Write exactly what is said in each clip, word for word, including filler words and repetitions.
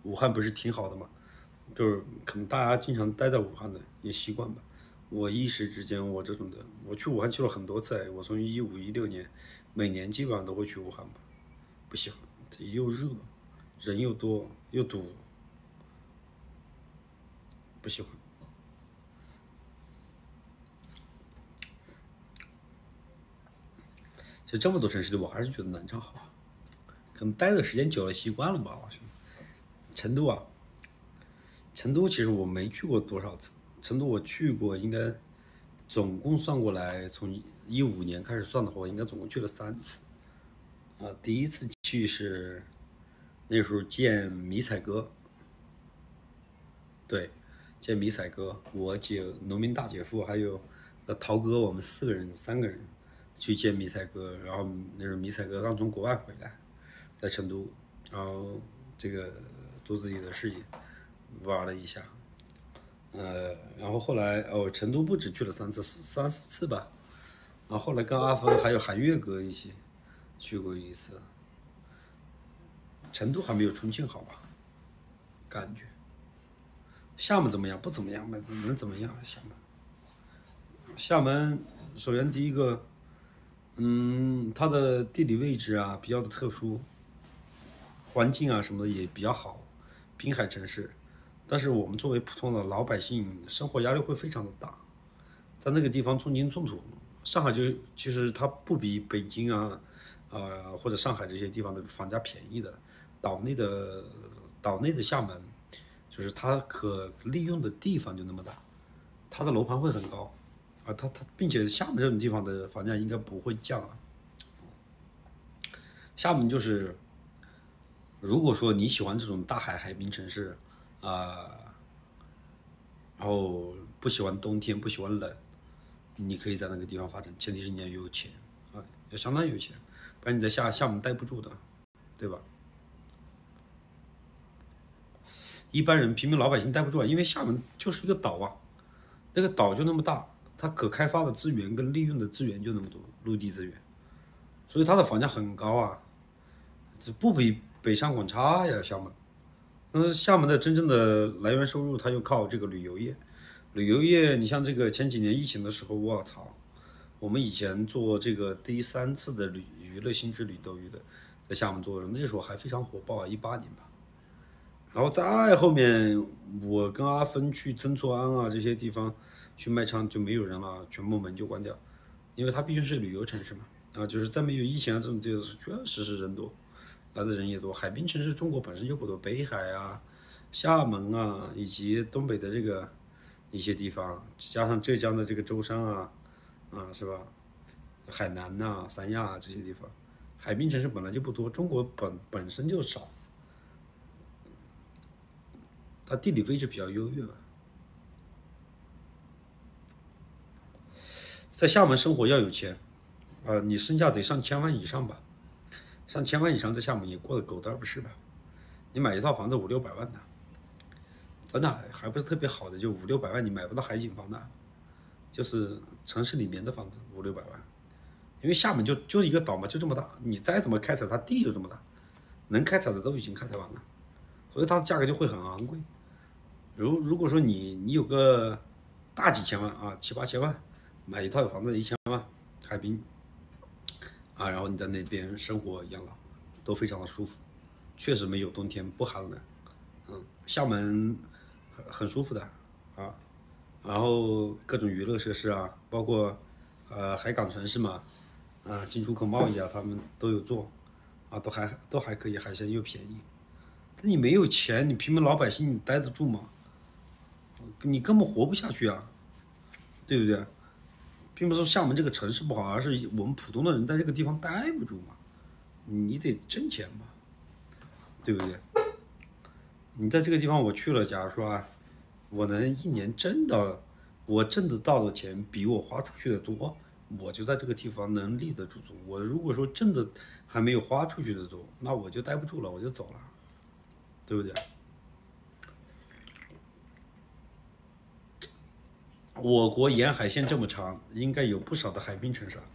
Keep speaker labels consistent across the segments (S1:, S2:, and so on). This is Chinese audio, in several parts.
S1: 武汉不是挺好的嘛，就是可能大家经常待在武汉的也习惯吧。我一时之间，我这种的，我去武汉去了很多次，我从一五一六年，每年基本上都会去武汉吧。不喜欢，这又热，人又多又堵，不喜欢。其实这么多城市里，我还是觉得南昌好，可能待的时间久了习惯了吧。好像成都啊，成都其实我没去过多少次，成都我去过，应该总共算过来，从一五年开始算的话，我应该总共去了三次。啊，第一次去是那时候见迷彩哥，对，见迷彩哥，我姐农民大姐夫还有呃涛哥，我们四个人三个人去见迷彩哥，然后那时候迷彩哥刚从国外回来，在成都，然后这个做自己的事业，玩了一下，呃，然后后来哦，成都不止去了三次，三四次吧，然后后来跟阿峰还有韩月哥一起去过一次，成都还没有重庆好吧？感觉厦门怎么样？不怎么样，能怎么样？厦门，厦门首先第一个，嗯，它的地理位置啊比较的特殊，环境啊什么的也比较好，滨海城市。但是我们作为普通的老百姓，生活压力会非常的大，在那个地方寸金寸土。上海就其实它不比北京啊，呃或者上海这些地方的房价便宜的，岛内的岛内的厦门，就是它可利用的地方就那么大，它的楼盘会很高，啊，它它并且厦门这种地方的房价应该不会降啊。厦门就是，如果说你喜欢这种大海海滨城市，啊、呃然后不喜欢冬天，不喜欢冷，你可以在那个地方发展，前提是你要有钱啊，要相当有钱，不然你在厦厦门待不住的，对吧？一般人平民老百姓待不住啊，因为厦门就是一个岛啊，那个岛就那么大，它可开发的资源跟利用的资源就那么多，陆地资源，所以它的房价很高啊，这不比北上广差呀，厦门。但是厦门的真正的来源收入，它又靠这个旅游业。旅游业，你像这个前几年疫情的时候，我操，我们以前做这个第三次的旅娱乐性质旅游的，在厦门做的，那时候还非常火爆啊，一八年吧。然后再后面，我跟阿芬去曾厝垵啊这些地方去卖唱就没有人了，全部门就关掉，因为它毕竟是旅游城市嘛。啊，就是在没有疫情啊这种地方，确实是人多，来的人也多。海滨城市中国本身就不多，北海啊、厦门啊，以及东北的这个一些地方，加上浙江的这个舟山啊，啊是吧？海南呐、啊三亚啊这些地方，海滨城市本来就不多，中国本本身就少，它地理位置比较优越吧。在厦门生活要有钱，呃，你身价得上千万以上吧，上千万以上在厦门也过得狗蛋不是吧？你买一套房子五六百万的，真的还不是特别好的，就五六百万你买不到海景房的，就是城市里面的房子五六百万，因为厦门就就一个岛嘛，就这么大，你再怎么开采，它地就这么大，能开采的都已经开采完了，所以它的价格就会很昂贵。如如果说你你有个大几千万啊，七八千万，买一套房子一千万，海滨啊，然后你在那边生活养老都非常的舒服，确实没有冬天不寒冷。嗯，厦门很很舒服的啊，然后各种娱乐设施啊，包括呃海港城市嘛，啊进出口贸易啊，他们都有做，啊都还都还可以，海鲜又便宜。但你没有钱，你平民老百姓你待得住吗？你根本活不下去啊，对不对？并不是说厦门这个城市不好，而是我们普通的人在这个地方待不住嘛，你得挣钱嘛，对不对？你在这个地方我去了，假如说啊，我能一年挣到，我挣得到的钱比我花出去的多，我就在这个地方能立得住足。我如果说挣的还没有花出去的多，那我就待不住了，我就走了，对不对？我国沿海线这么长，应该有不少的海滨城市。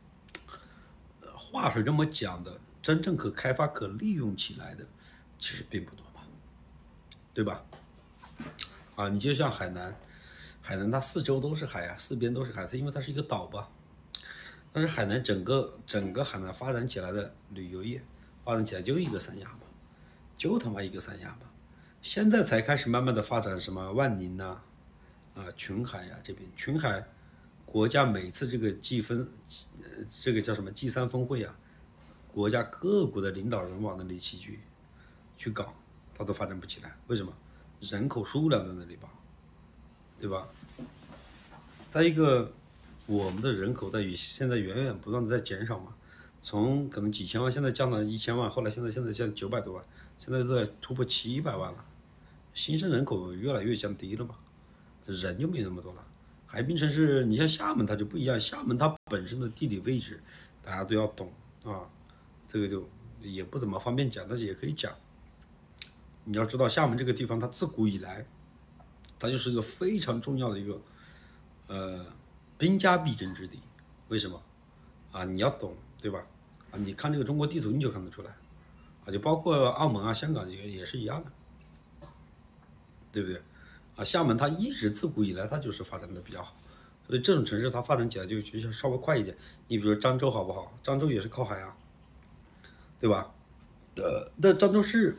S1: 话是这么讲的，真正可开发、可利用起来的，其实并不多吧。 对吧？啊，你就像海南，海南它四周都是海啊，四边都是海，它因为它是一个岛吧。但是海南整个整个海南发展起来的旅游业，发展起来就一个三亚嘛，就他妈一个三亚嘛。现在才开始慢慢的发展什么万宁呐、啊，啊群海呀、啊、这边群海，国家每次这个 G 分，呃这个叫什么 G 三峰会啊，国家各国的领导人往那里齐聚去搞，它都发展不起来，为什么？人口数量在那里吧，对吧？再一个，我们的人口在于现在源源不断的在减少嘛，从可能几千万，现在降到一千万，后来现在现在降九百多万，现在都在突破七百万了，新生人口越来越降低了嘛，人就没那么多了。海滨城市，你像厦门它就不一样，厦门它本身的地理位置，大家都要懂啊，这个就也不怎么方便讲，但是也可以讲。你要知道厦门这个地方，它自古以来，它就是一个非常重要的一个呃兵家必争之地。为什么啊？你要懂，对吧？啊，你看这个中国地图你就看得出来啊，就包括澳门啊、香港这个也是一样的，对不对？啊，厦门它一直自古以来它就是发展的比较好，所以这种城市它发展起来就就稍微快一点。你比如漳州好不好？漳州也是靠海啊，对吧？呃，那漳州市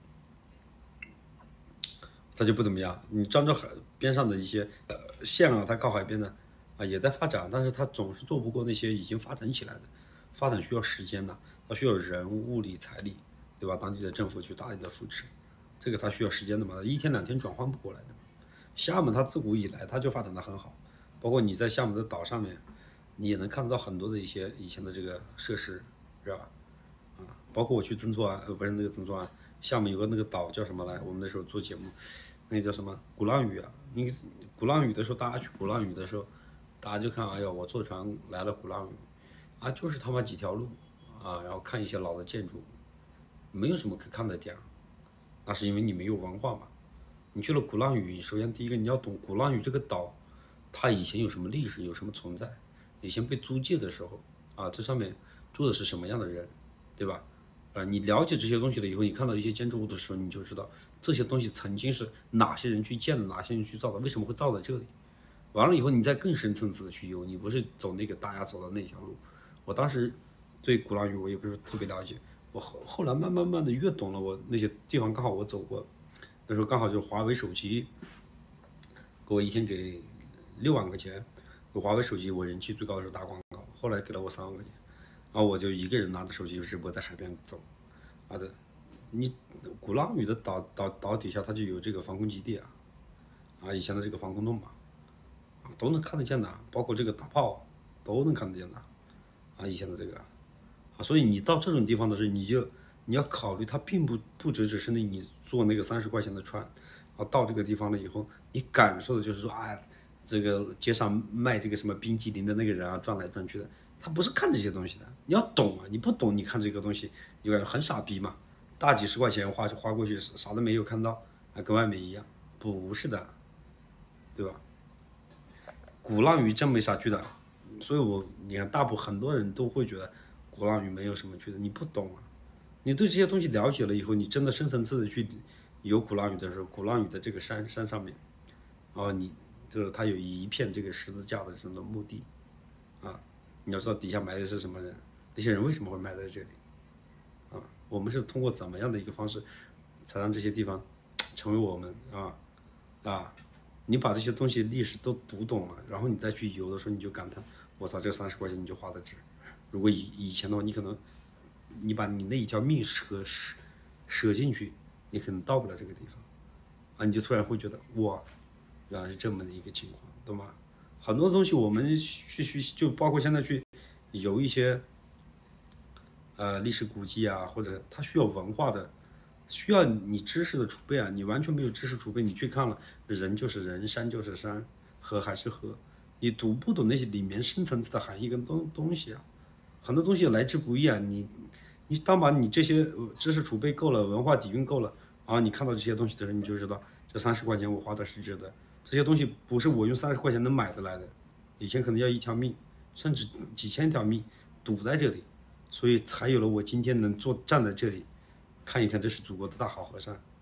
S1: 它就不怎么样。你漳州海边上的一些呃县啊，它靠海边的啊也在发展，但是它总是做不过那些已经发展起来的。发展需要时间的，它需要人、物力、财力，对吧？当地的政府去大力的扶持，这个它需要时间的嘛，一天两天转换不过来的。厦门它自古以来它就发展的很好，包括你在厦门的岛上面，你也能看得到很多的一些以前的这个设施，是吧？啊，包括我去曾厝垵，呃，不是那个曾厝垵，厦门有个那个岛叫什么来？我们那时候做节目，那个叫什么鼓浪屿啊？你鼓浪屿的时候，大家去鼓浪屿的时候，大家就看，哎呀，我坐船来了鼓浪屿，啊，就是他妈几条路啊，然后看一些老的建筑，没有什么可看的点儿，那是因为你没有文化嘛。你去了鼓浪屿，首先第一个你要懂鼓浪屿这个岛，它以前有什么历史，有什么存在，以前被租界的时候啊，这上面住的是什么样的人，对吧？呃，你了解这些东西了以后，你看到一些建筑物的时候，你就知道这些东西曾经是哪些人去建的，哪些人去造的，为什么会造在这里。完了以后，你再更深层次的去游，你不是走那个大家走的那条路。我当时对鼓浪屿我也不是特别了解，我后后来慢慢慢的越懂了，我那些地方刚好我走过，那时候刚好就是华为手机给我一天给六万块钱，华为手机我人气最高的时候打广告，后来给了我三万块钱，然后我就一个人拿着手机直播在海边走，啊的，你鼓浪屿的岛岛岛底下它就有这个防空基地啊，啊以前的这个防空洞嘛，都能看得见的，包括这个大炮都能看得见的，啊以前的这个，啊所以你到这种地方的时候，你就你要考虑它并不不只只是那你坐那个三十块钱的船，啊到这个地方了以后，你感受的就是说，哎，这个街上卖这个什么冰激凌的那个人啊转来转去的，他不是看这些东西的，你要懂啊，你不懂你看这个东西，你感觉很傻逼嘛，大几十块钱花花过去啥都没有看到，啊跟外面一样，不是的，对吧？鼓浪屿真没啥去的，所以我你看，大部分很多人都会觉得鼓浪屿没有什么去的，你不懂啊。你对这些东西了解了以后，你真的深层次的去游鼓浪屿的时候，鼓浪屿的这个山山上面，然后你就是它有一片这个十字架的这种墓地啊，你要知道底下埋的是什么人，那些人为什么会埋在这里啊？我们是通过怎么样的一个方式，才让这些地方成为我们啊啊？你把这些东西历史都读懂了，然后你再去游的时候，你就感叹，我操，这三十块钱你就花的值。如果以以前的话，你可能你把你那一条命舍舍舍进去，你可能到不了这个地方啊，你就突然会觉得哇，原来是这么的一个情况，懂吗？很多东西我们去去就包括现在去游一些呃历史古迹啊，或者它需要文化的，需要你知识的储备啊，你完全没有知识储备，你去看了，人就是人，山就是山，河还是河，你读不懂那些里面深层次的含义跟东东西啊，很多东西来之不易啊，你你当把你这些知识储备够了，文化底蕴够了，然后你看到这些东西的时候，你就知道这三十块钱我花的是值得，这些东西不是我用三十块钱能买得来的，以前可能要一条命，甚至几千条命堵在这里，所以才有了我今天能坐站在这里，看一看这是祖国的大好河山，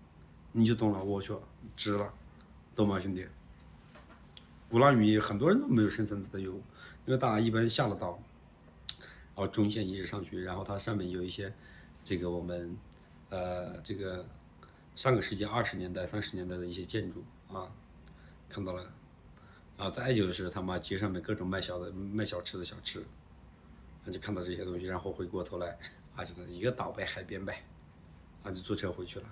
S1: 你就懂了。我去，值了，懂吗，兄弟？鼓浪屿很多人都没有深层次的游，因为大家一般下了岛，然后中线一直上去，然后它上面有一些这个我们呃这个上个世纪二十年代、三十年代的一些建筑啊，看到了。啊，再就是他妈街上面各种卖小的、卖小吃的小吃，那就看到这些东西，然后回过头来，啊，就是一个岛呗，海边呗，啊，就坐车回去了，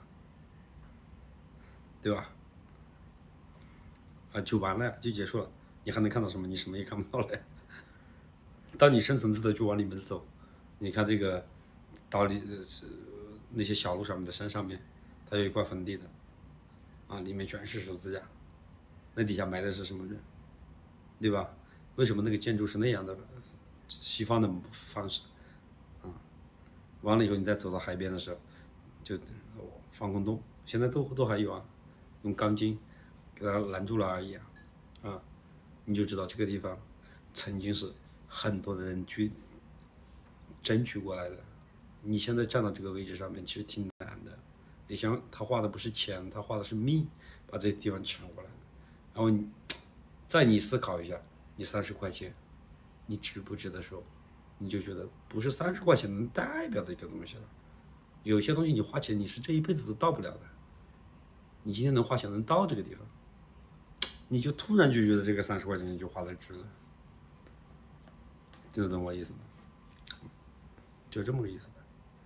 S1: 对吧？啊，就完了，就结束了，你还能看到什么？你什么也看不到了。当你深层次的就往里面走，你看这个岛里那些小路上面的山上面，它有一块坟地的，啊，里面全是十字架，那底下埋的是什么人？对吧？为什么那个建筑是那样的西方的方式？啊，完了以后你再走到海边的时候，就防空洞，现在都都还有啊，用钢筋给它拦住了而已啊，啊，你就知道这个地方曾经是很多的人去争取过来的。你现在站到这个位置上面，其实挺难的。你想，他花的不是钱，他花的是命，把这个地方抢过来的。然后你。再你思考一下，你三十块钱，你值不值的时候，你就觉得不是三十块钱能代表的一个东西了。有些东西你花钱，你是这一辈子都到不了的。你今天能花钱能到这个地方，你就突然就觉得这个三十块钱你就花的值了。听得懂我意思吗？就这么个意思。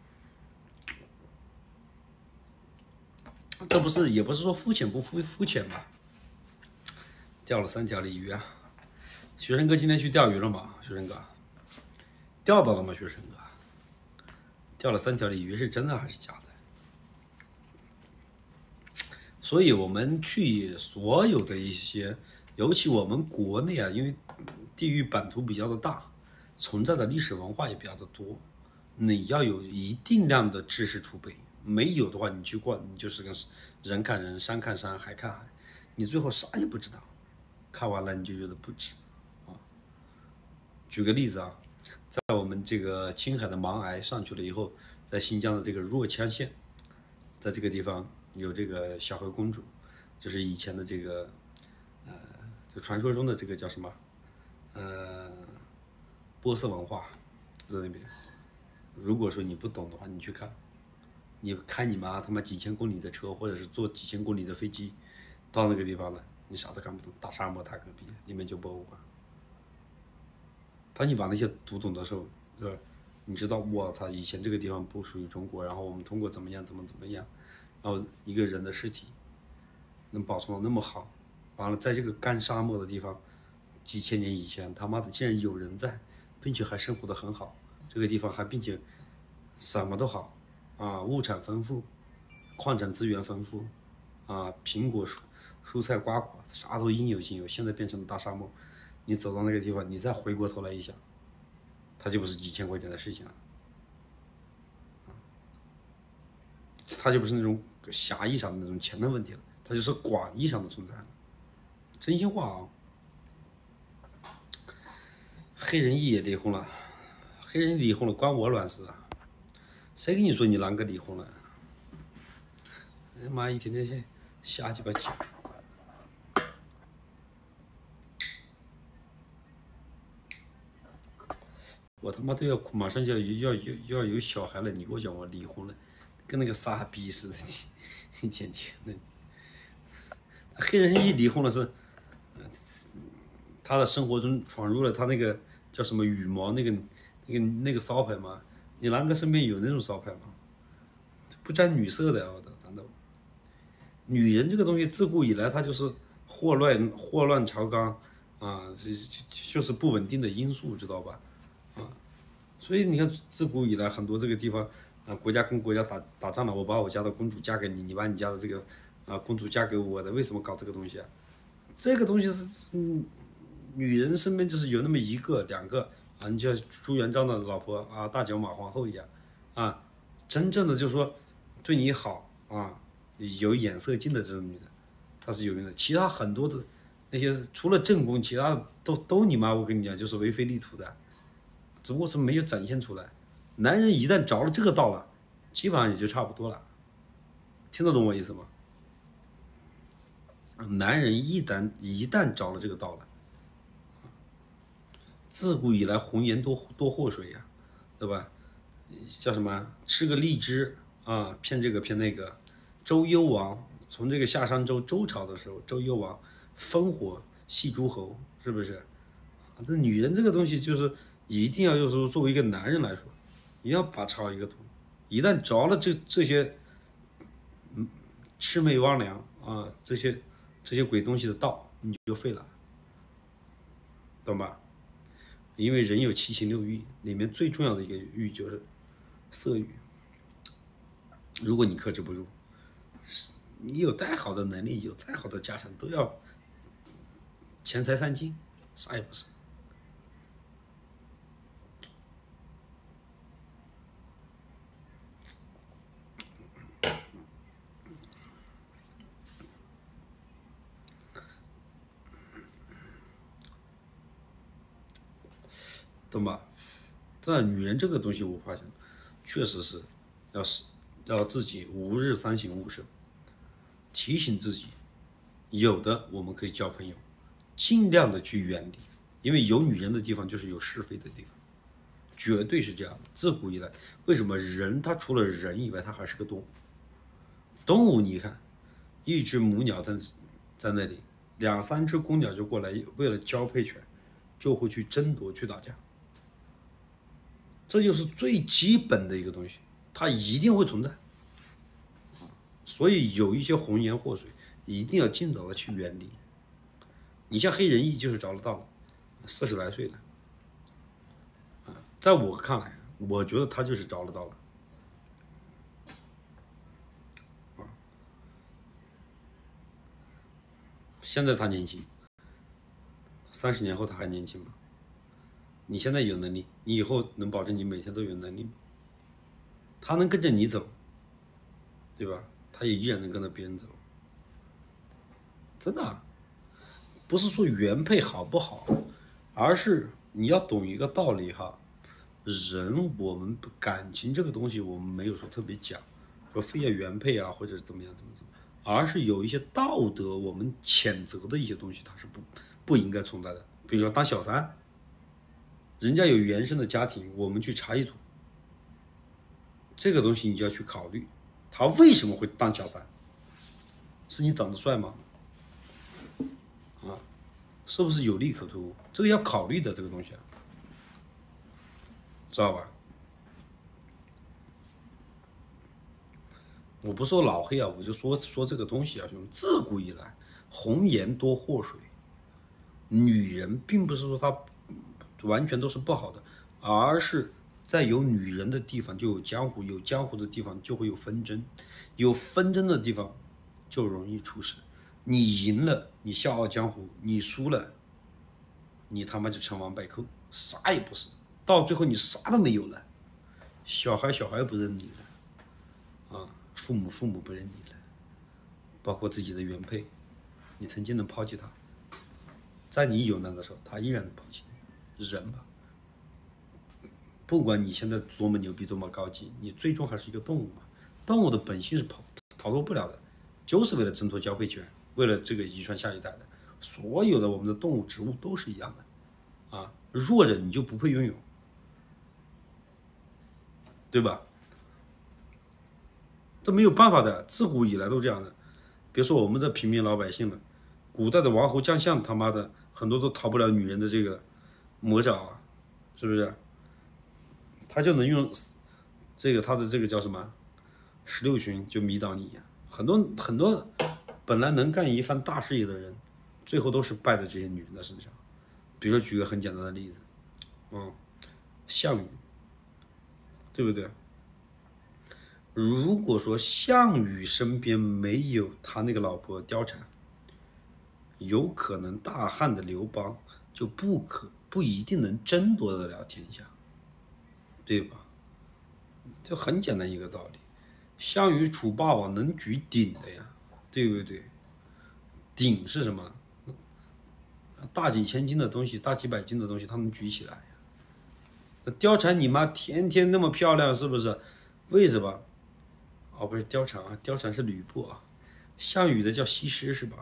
S1: 这不是也不是说肤浅不肤肤浅吧？钓了三条鲤鱼啊！学生哥今天去钓鱼了吗？学生哥，钓到了吗？学生哥，钓了三条鲤鱼是真的还是假的？所以我们去所有的一些，尤其我们国内啊，因为地域版图比较的大，存在的历史文化也比较的多，你要有一定量的知识储备，没有的话，你去逛，你就是跟人看人，山看山，海看海，你最后啥也不知道。看完了你就觉得不值，啊。举个例子啊，在我们这个青海的勐崖上去了以后，在新疆的这个若羌县，在这个地方有这个小河公主，就是以前的这个，呃，就传说中的这个叫什么，呃，波斯文化在那边。如果说你不懂的话，你去看，你开你妈他妈几千公里的车，或者是坐几千公里的飞机，到那个地方了。你啥都看不懂，大沙漠，大戈壁，里面就博物馆。当你把那些读懂的时候，是吧？你知道，我操，以前这个地方不属于中国，然后我们通过怎么样，怎么怎么样，然后一个人的尸体能保存的那么好，完了，在这个干沙漠的地方，几千年以前，他妈的竟然有人在，并且还生活的很好，这个地方还并且什么都好，啊，物产丰富，矿产资源丰富，啊，苹果蔬蔬菜瓜果啥都应有尽有，现在变成了大沙漠。你走到那个地方，你再回过头来一想，它就不是几千块钱的事情了，它就不是那种狭义上的那种钱的问题了，它就是广义上的存在了。真心话啊，黑人裔也离婚了，黑人离婚了关我卵事啊？谁跟你说你啷个离婚了？他妈一天天瞎鸡巴讲。我他妈都要马上就要要要要有小孩了，你给我讲我离婚了，跟那个傻逼似的，你一天天的。黑人一离婚了是，他的生活中闯入了他那个叫什么羽毛那个那个那个骚牌吗？你啷个身边有那种骚牌吗？不沾女色的，我的真的。女人这个东西自古以来它就是祸乱祸乱朝纲啊，这就是不稳定的因素，知道吧？啊，所以你看自古以来很多这个地方啊，国家跟国家打打仗了，我把我家的公主嫁给你，你把你家的这个啊公主嫁给我的，为什么搞这个东西啊？这个东西是是女人身边就是有那么一个两个啊，你像朱元璋的老婆啊，大脚马皇后一样啊，真正的就是说对你好啊，有眼色劲的这种女的，她是有用的。其他很多的那些除了正宫，其他都都你妈，我跟你讲就是为非利图的，只不过是没有展现出来。男人一旦着了这个道了，基本上也就差不多了。听得懂我意思吗？ 男人一旦一旦着了这个道了，自古以来红颜多多祸水呀、啊，对吧？叫什么？吃个荔枝啊，骗这个骗那个。周幽王从这个夏商周周朝的时候，周幽王烽火戏诸侯，是不是？这女人这个东西就是一定要，就是说作为一个男人来说，一定要把持好一个度。一旦着了这这些，嗯，魑魅魍魉啊，这些这些鬼东西的道，你就废了，懂吧？因为人有七情六欲，里面最重要的一个欲就是色欲。如果你克制不住，你有再好的能力，有再好的家产，都要钱财散尽，啥也不是。懂吧？但女人这个东西，我发现确实是要是要自己吾日三省吾身，提醒自己，有的我们可以交朋友，尽量的去远离，因为有女人的地方就是有是非的地方，绝对是这样的。自古以来，为什么人他除了人以外，他还是个动物？动物你看，一只母鸟在在那里，两三只公鸟就过来，为了交配权，就会去争夺去打架。这就是最基本的一个东西，它一定会存在。所以有一些红颜祸水，一定要尽早的去远离。你像黑人义就是着了道了，四十来岁了，啊，在我看来，我觉得他就是着了道了。啊，现在他年轻，三十年后他还年轻吗？你现在有能力，你以后能保证你每天都有能力吗？他能跟着你走，对吧？他也依然能跟着别人走，真的啊。不是说原配好不好，而是你要懂一个道理哈。人我们感情这个东西，我们没有说特别讲，说非要原配啊，或者怎么样怎么怎么，而是有一些道德我们谴责的一些东西，它是不不应该存在的。比如说当小三，人家有原生的家庭，我们去插一足，这个东西你就要去考虑，他为什么会当小三？是你长得帅吗？啊，是不是有利可图？这个要考虑的这个东西啊，知道吧？我不说老黑啊，我就说说这个东西啊，兄弟，自古以来红颜多祸水，女人并不是说她完全都是不好的，而是在有女人的地方就有江湖，有江湖的地方就会有纷争，有纷争的地方就容易出事。你赢了，你笑傲江湖；你输了，你他妈就成王败寇，啥也不是。到最后你啥都没有了，小孩小孩不认你了，啊，父母父母不认你了，包括自己的原配，你曾经能抛弃他，在你有难的时候，他依然能抛弃你。人吧，不管你现在多么牛逼，多么高级，你最终还是一个动物嘛。动物的本性是跑逃脱不了的，就是为了挣脱交配权，为了这个遗传下一代的。所有的我们的动物、植物都是一样的，啊，弱人你就不配拥有，对吧？这没有办法的，自古以来都这样的。别说我们这平民老百姓了，古代的王侯将相，他妈的很多都逃不了女人的这个魔爪啊，是不是？他就能用这个他的这个叫什么十六旬就迷倒你，很多很多本来能干一番大事业的人，最后都是败在这些女人的身上。比如说举个很简单的例子，嗯，项羽，对不对？如果说项羽身边没有他那个老婆貂蝉，有可能大汉的刘邦就不可不一定能争夺得了天下，对吧？就很简单一个道理，项羽楚霸王能举鼎的呀，对不对？鼎是什么？大几千斤的东西，大几百斤的东西，他能举起来呀。那貂蝉你妈天天那么漂亮，是不是？为什么？哦，不是貂蝉啊，貂蝉是吕布啊。项羽的叫西施是吧？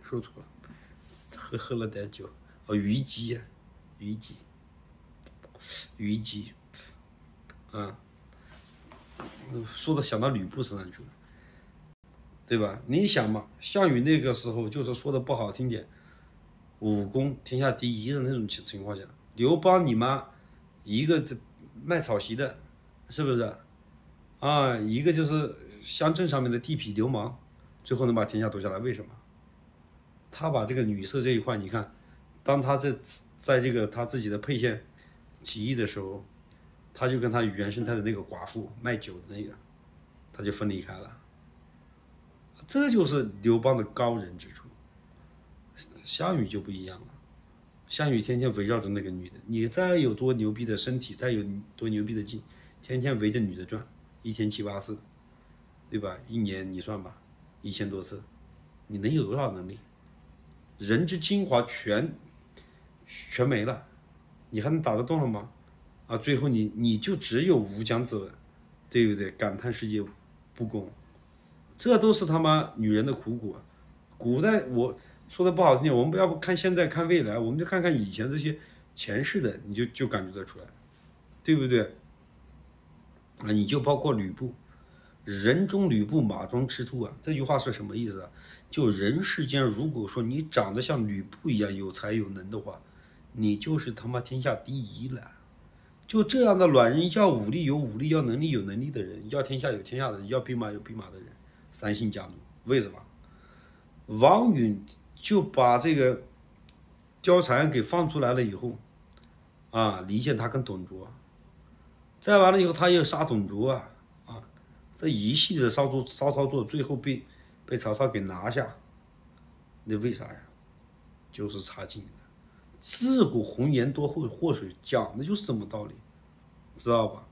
S1: 说错了，喝喝了点酒。哦，虞姬，虞姬，虞姬，啊，说的想到吕布身上去了，对吧？你想嘛，项羽那个时候就是说的不好听点，武功天下第一的那种情情况下，刘邦你妈一个卖草席的，是不是？啊，一个就是乡镇上面的地痞流氓，最后能把天下夺下来，为什么？他把这个女色这一块，你看，当他在在这个他自己的沛县起义的时候，他就跟他原生态的那个寡妇卖酒的那个，他就分离开了。这就是刘邦的高人之处。项羽就不一样了，项羽天天围绕着那个女的，你再有多牛逼的身体，再有多牛逼的劲，天天围着女的转，一天七八次，对吧？一年你算吧，一千多次，你能有多少能力？人之精华全全没了，你还能打得动了吗？啊，最后你你就只有无讲者，对不对？感叹世界不公，这都是他妈女人的苦果。古代我说的不好听点，我们不要不看现在看未来，我们就看看以前这些前世的，你就就感觉得出来，对不对？啊，你就包括吕布，人中吕布，马中赤兔啊，这句话是什么意思啊？就人世间，如果说你长得像吕布一样有才有能的话，你就是他妈天下第一了。就这样的卵人，要武力有武力，要能力有能力的人，要天下有天下的人，要兵马有兵马的人，三姓家奴。为什么？王允就把这个貂蝉给放出来了以后，啊，离间他跟董卓，再完了以后，他又杀董卓啊，啊，这一系列的骚作骚操作，最后被被曹操给拿下，那为啥呀？就是差劲了。自古红颜多祸祸水，讲的就是这么道理，知道吧？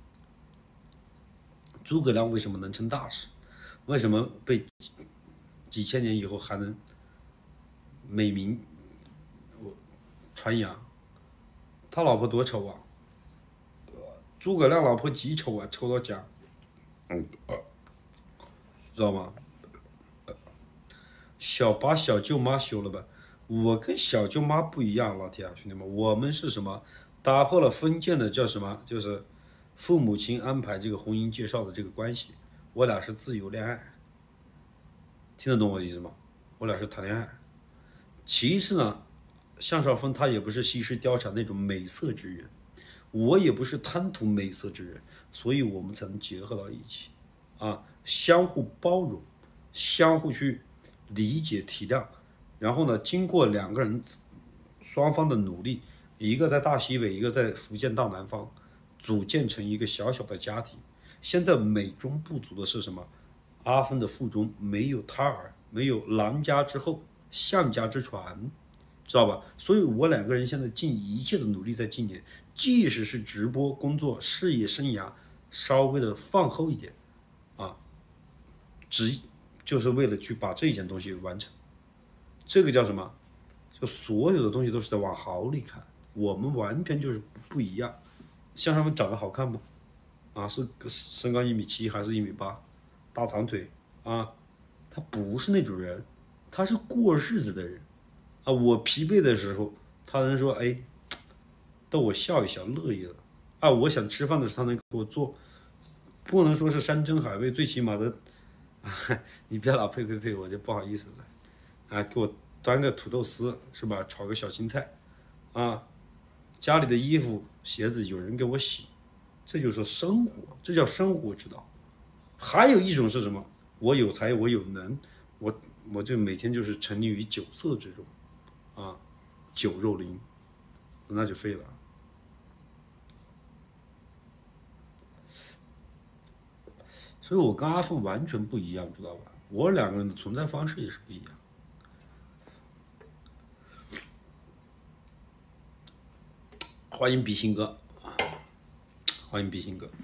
S1: 诸葛亮为什么能成大事？为什么被几千年以后还能美名传扬？他老婆多丑啊！诸葛亮老婆极丑啊，丑到家，知道吗？小把小舅妈休了吧。我跟小舅妈不一样，老铁啊，兄弟们，我们是什么？打破了封建的叫什么？就是父母亲安排这个婚姻介绍的这个关系，我俩是自由恋爱，听得懂我的意思吗？我俩是谈恋爱。其次呢，项少峰他也不是西施貂蝉那种美色之人，我也不是贪图美色之人，所以我们才能结合到一起，啊，相互包容，相互去理解体谅。然后呢，经过两个人双方的努力，一个在大西北，一个在福建大南方，组建成一个小小的家庭。现在美中不足的是什么？阿峰的腹中没有胎儿，没有郎家之后，项家之传，知道吧？所以我两个人现在尽一切的努力在今年，即使是直播工作、事业生涯稍微的放后一点，啊，只就是为了去把这件东西完成。这个叫什么？就所有的东西都是在往好里看，我们完全就是不一样。像他们长得好看不？啊，是身高一米七还是一米八，大长腿啊？他不是那种人，他是过日子的人啊。我疲惫的时候，他能说哎，逗我笑一笑，乐一乐啊。我想吃饭的时候，他能给我做，不能说是山珍海味，最起码的啊，你别老呸呸呸，我就不好意思了。啊，给我端个土豆丝是吧？炒个小青菜，啊，家里的衣服鞋子有人给我洗，这就是生活，这叫生活之道。还有一种是什么？我有才，我有能，我我就每天就是沉溺于酒色之中，啊，酒肉林，那就废了。所以我跟阿凤完全不一样，知道吧？我两个人的存在方式也是不一样。欢迎比心哥，欢迎比心哥。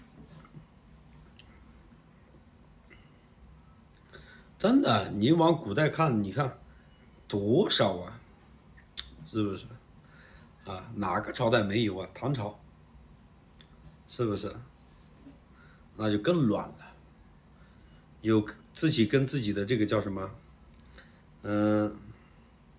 S1: 真的，你往古代看，你看多少啊，是不是？啊，哪个朝代没有啊？唐朝，是不是？那就更乱了，有自己跟自己的这个叫什么？嗯、呃，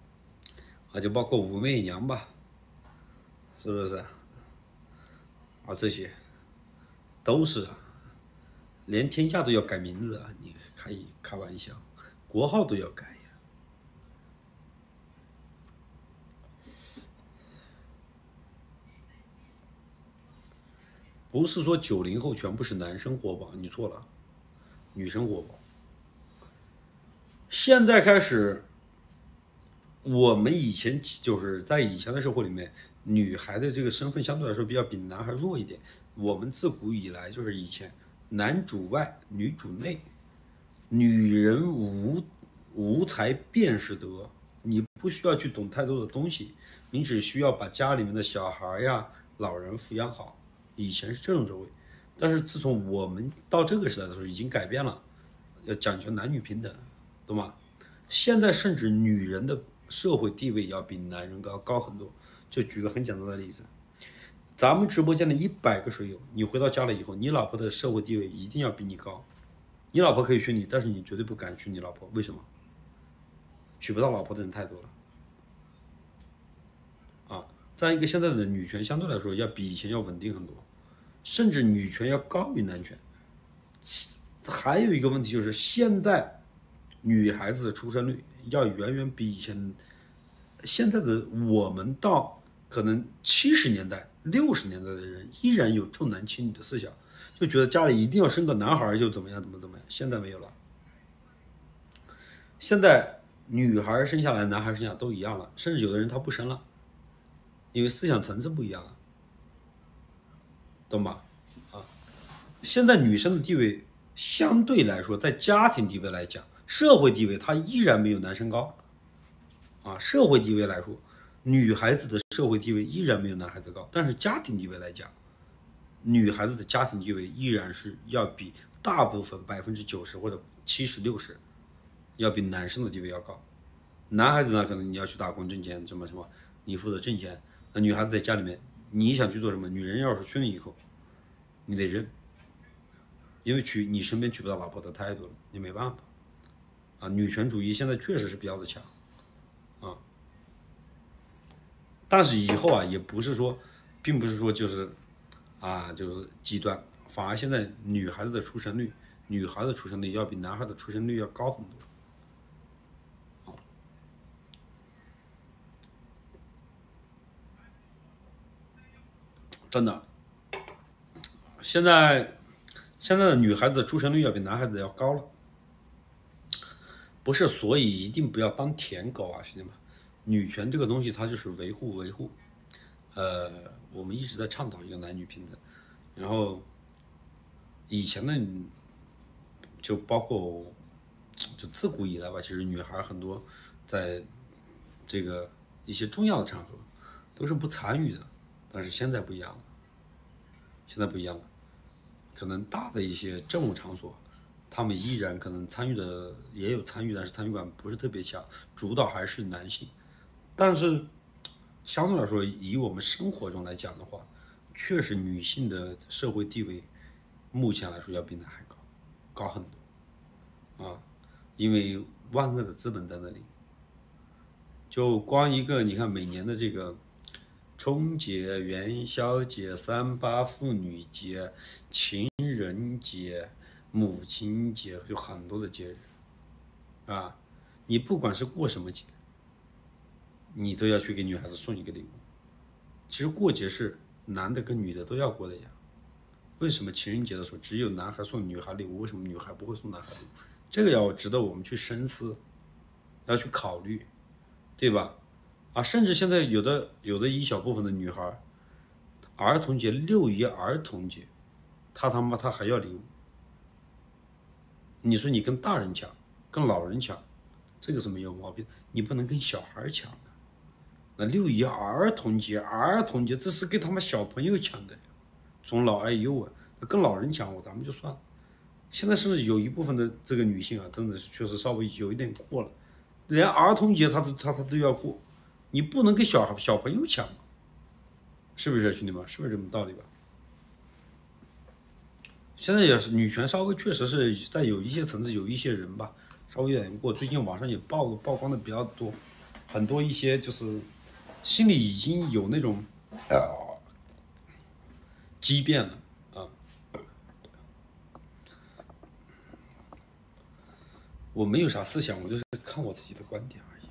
S1: 啊，就包括武媚娘吧，是不是啊？这些都是啊，连天下都要改名字啊！你开开玩笑，国号都要改呀。不是说九零后全部是男生活宝，你错了，女生活宝。现在开始，我们以前就是在以前的社会里面，女孩的这个身份相对来说比较比男孩弱一点。我们自古以来就是以前男主外女主内，女人无无才便是德，你不需要去懂太多的东西，你只需要把家里面的小孩呀、老人抚养好。以前是这种社会，但是自从我们到这个时代的时候，已经改变了，要讲究男女平等，懂吗？现在甚至女人的社会地位要比男人高高很多。就举个很简单的例子，咱们直播间的一百个水友，你回到家了以后，你老婆的社会地位一定要比你高。你老婆可以娶你，但是你绝对不敢娶你老婆，为什么？娶不到老婆的人太多了啊！再一个，现在的女权相对来说要比以前要稳定很多，甚至女权要高于男权。还有一个问题就是，现在女孩子的出生率要远远比以前，现在的我们到可能七十年代、六十年代的人依然有重男轻女的思想，就觉得家里一定要生个男孩就怎么样怎么怎么样。现在没有了，现在女孩生下来、男孩生下来都一样了，甚至有的人他不生了，因为思想层次不一样了，懂吧？啊，现在女生的地位相对来说，在家庭地位来讲，社会地位她依然没有男生高。啊，社会地位来说，女孩子的社会地位依然没有男孩子高，但是家庭地位来讲，女孩子的家庭地位依然是要比大部分百分之九十或者七十六十，要比男生的地位要高。男孩子呢，可能你要去打工挣钱，什么什么，你负责挣钱；那女孩子在家里面，你想去做什么，女人要是娶你以后，你得认，因为娶你身边娶不到老婆的太多了，你没办法。啊，女权主义现在确实是比较的强。啊，但是以后啊，也不是说，并不是说就是，啊，就是极端，反而现在女孩子的出生率，女孩的出生率要比男孩的出生率要高很多。啊，真的，现在现在的女孩子的出生率要比男孩子要高了。不是，所以一定不要当舔狗啊，兄弟们！女权这个东西，它就是维护维护。呃，我们一直在倡导一个男女平等。然后，以前的就包括就自古以来吧，其实女孩很多在这个一些重要的场合都是不参与的，但是现在不一样了，现在不一样了，可能大的一些政务场所，他们依然可能参与的也有参与，但是参与感不是特别强，主导还是男性。但是相对来说，以我们生活中来讲的话，确实女性的社会地位目前来说要比男孩高，高很多啊，因为万恶的资本在那里。就光一个，你看每年的这个春节、元宵节、三八妇女节、情人节、母亲节，有很多的节日啊，你不管是过什么节，你都要去给女孩子送一个礼物。其实过节是男的跟女的都要过的呀，为什么情人节的时候只有男孩送女孩礼物，为什么女孩不会送男孩礼物？这个要值得我们去深思，要去考虑，对吧？啊，甚至现在有的有的一小部分的女孩，儿童节、六一儿童节，她他妈她还要礼物。你说你跟大人抢，跟老人抢，这个是没有毛病，你不能跟小孩抢的。那六一儿童节，儿童节这是给他们小朋友抢的，从老爱幼啊，跟老人抢我咱们就算了。现在甚至有一部分的这个女性啊，真的是确实稍微有一点过了，连儿童节她都她她都要过，你不能跟小孩小朋友抢，是不是兄弟们？是不是这么道理吧？现在也是女权稍微确实是在有一些层次有一些人吧，稍微有点过。最近网上也曝曝光的比较多， 很多一些就是心里已经有那种呃畸变了啊。我没有啥思想，我就是看我自己的观点而已。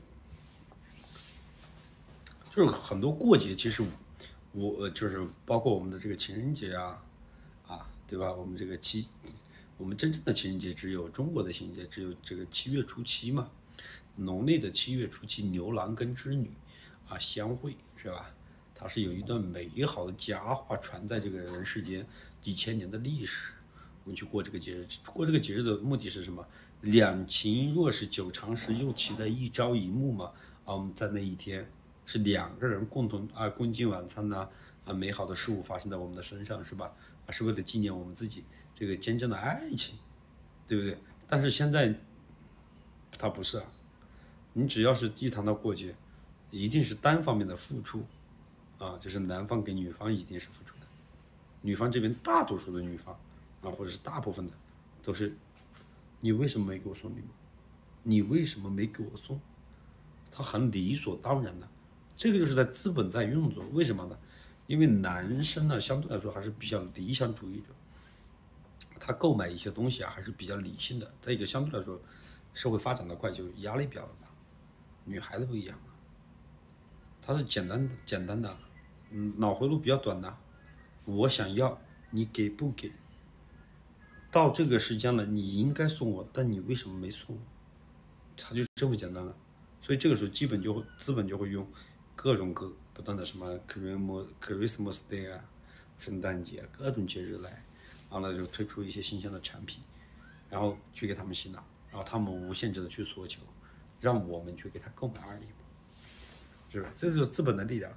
S1: 就是很多过节，其实我就是包括我们的这个情人节啊，啊，对吧？我们这个七，我们真正的情人节只有中国的情人节只有这个七月初七嘛，农历的七月初七，牛郎跟织女啊相会，是吧？它是有一段美好的佳话传在这个人世间几千年的历史。我们去过这个节日，过这个节日的目的是什么？两情若是久长时，又岂在一朝一暮嘛？啊，我们在那一天是两个人共同啊共进晚餐呐、啊，美好的事物发生在我们的身上，是吧？啊，是为了纪念我们自己这个真正的爱情，对不对？但是现在它不是啊，你只要是一谈到过节，一定是单方面的付出，啊，就是男方给女方一定是付出的，女方这边大多数的女方啊，或者是大部分的，都是你为什么没给我送礼物？你为什么没给我送？他很理所当然的，这个就是在资本在运作。为什么呢？因为男生呢相对来说还是比较理想主义者，他购买一些东西啊还是比较理性的。再一个相对来说，社会发展的快，就压力比较大。女孩子不一样，她是简单的简单的，嗯，脑回路比较短的。我想要，你给不给？到这个时间了，你应该送我，但你为什么没送我？它就这么简单了。所以这个时候基本就会资本就会用各种各不断的什么 Christmas Christmas Day 啊，圣诞节各种节日来，完了就推出一些新鲜的产品，然后去给他们洗脑，然后他们无限制的去索求，让我们去给他购买而已，是不是？这就是资本的力量。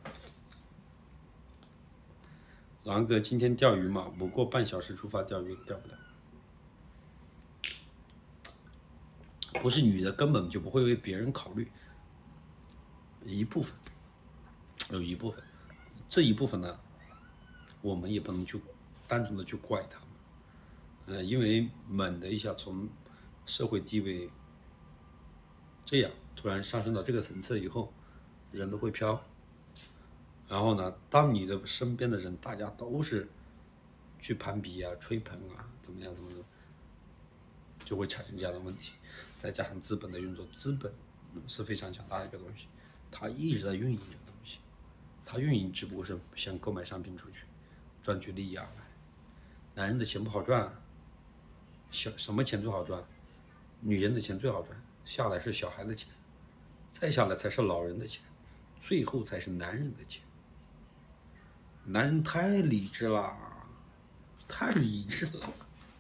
S1: 狼哥今天钓鱼嘛，不过半小时出发钓鱼钓不了。不是女的根本就不会为别人考虑，一部分，有一部分，这一部分呢，我们也不能去单纯的去怪他们，呃，因为猛的一下从社会地位这样突然上升到这个层次以后，人都会飘，然后呢，当你的身边的人大家都是去攀比啊、吹捧啊，怎么样怎么样，就会产生这样的问题。再加上资本的运作，资本是非常强大的一个东西，它一直在运营这个东西，它运营只不过是想购买商品出去，赚取利益而来。男人的钱不好赚，小什么钱最好赚？女人的钱最好赚，下来是小孩的钱，再下来才是老人的钱，最后才是男人的钱。男人太理智了，太理智了。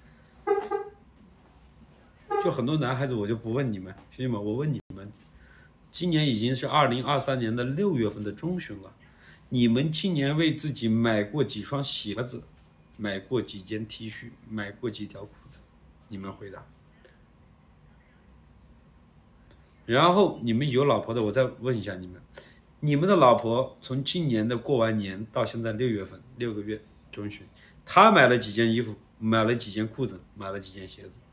S1: 就很多男孩子，我就不问你们兄弟们，我问你们，今年已经是二零二三年的六月份的中旬了，你们今年为自己买过几双鞋子，买过几件 T 恤，买过几条裤子？你们回答。然后你们有老婆的，我再问一下你们，你们的老婆从今年的过完年到现在六月份六个月中旬，她买了几件衣服，买了几件裤子，买了几件鞋子？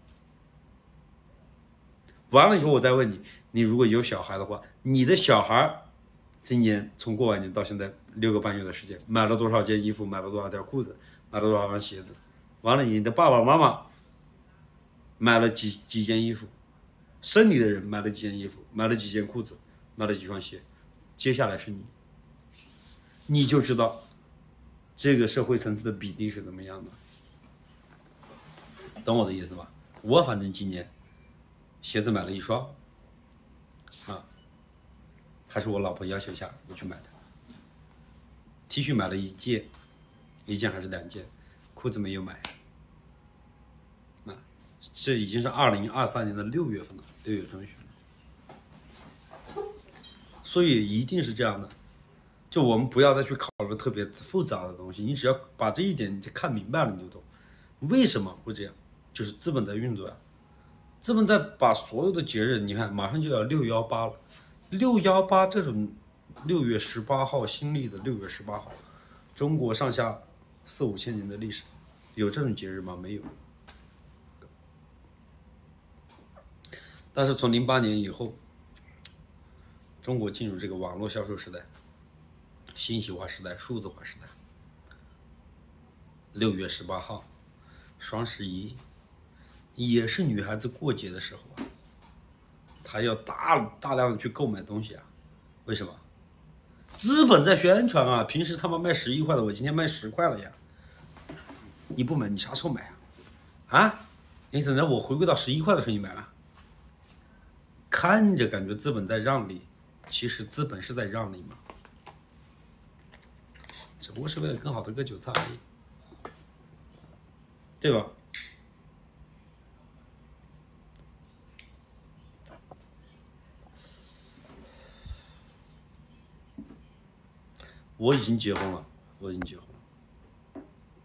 S1: 完了以后，我再问你，你如果有小孩的话，你的小孩今年从过完年到现在六个半月的时间，买了多少件衣服，买了多少条裤子，买了多少双鞋子？完了，你的爸爸妈妈买了几几件衣服，生你的人买了几件衣服，买了几件裤子，买了几双鞋，接下来是你，你就知道这个社会层次的比例是怎么样的，懂我的意思吧？我反正今年鞋子买了一双，啊，还是我老婆要求下我去买的。T 恤买了一件，一件还是两件，裤子没有买。啊，这已经是二零二三年的六月份了，六月中旬了。所以一定是这样的，就我们不要再去考虑特别复杂的东西，你只要把这一点就看明白了，你就懂为什么会这样，就是资本在运作啊。资本在把所有的节日，你看马上就要六幺八了，六幺八这种六月十八号新历的六月十八号，中国上下四五千年的历史，有这种节日吗？没有。但是从零八年以后， 中国进入这个网络销售时代、信息化时代、数字化时代。六月十八号，双十一，也是女孩子过节的时候啊，她要大大量的去购买东西啊。为什么？资本在宣传啊，平时他妈卖十一块的，我今天卖十块了呀。你不买，你啥时候买啊？啊？你等着我回归到十一块的时候你买吗？看着感觉资本在让利，其实资本是在让利嘛，只不过是为了更好的割韭菜而已，对吧？我已经结婚了，我已经结婚了。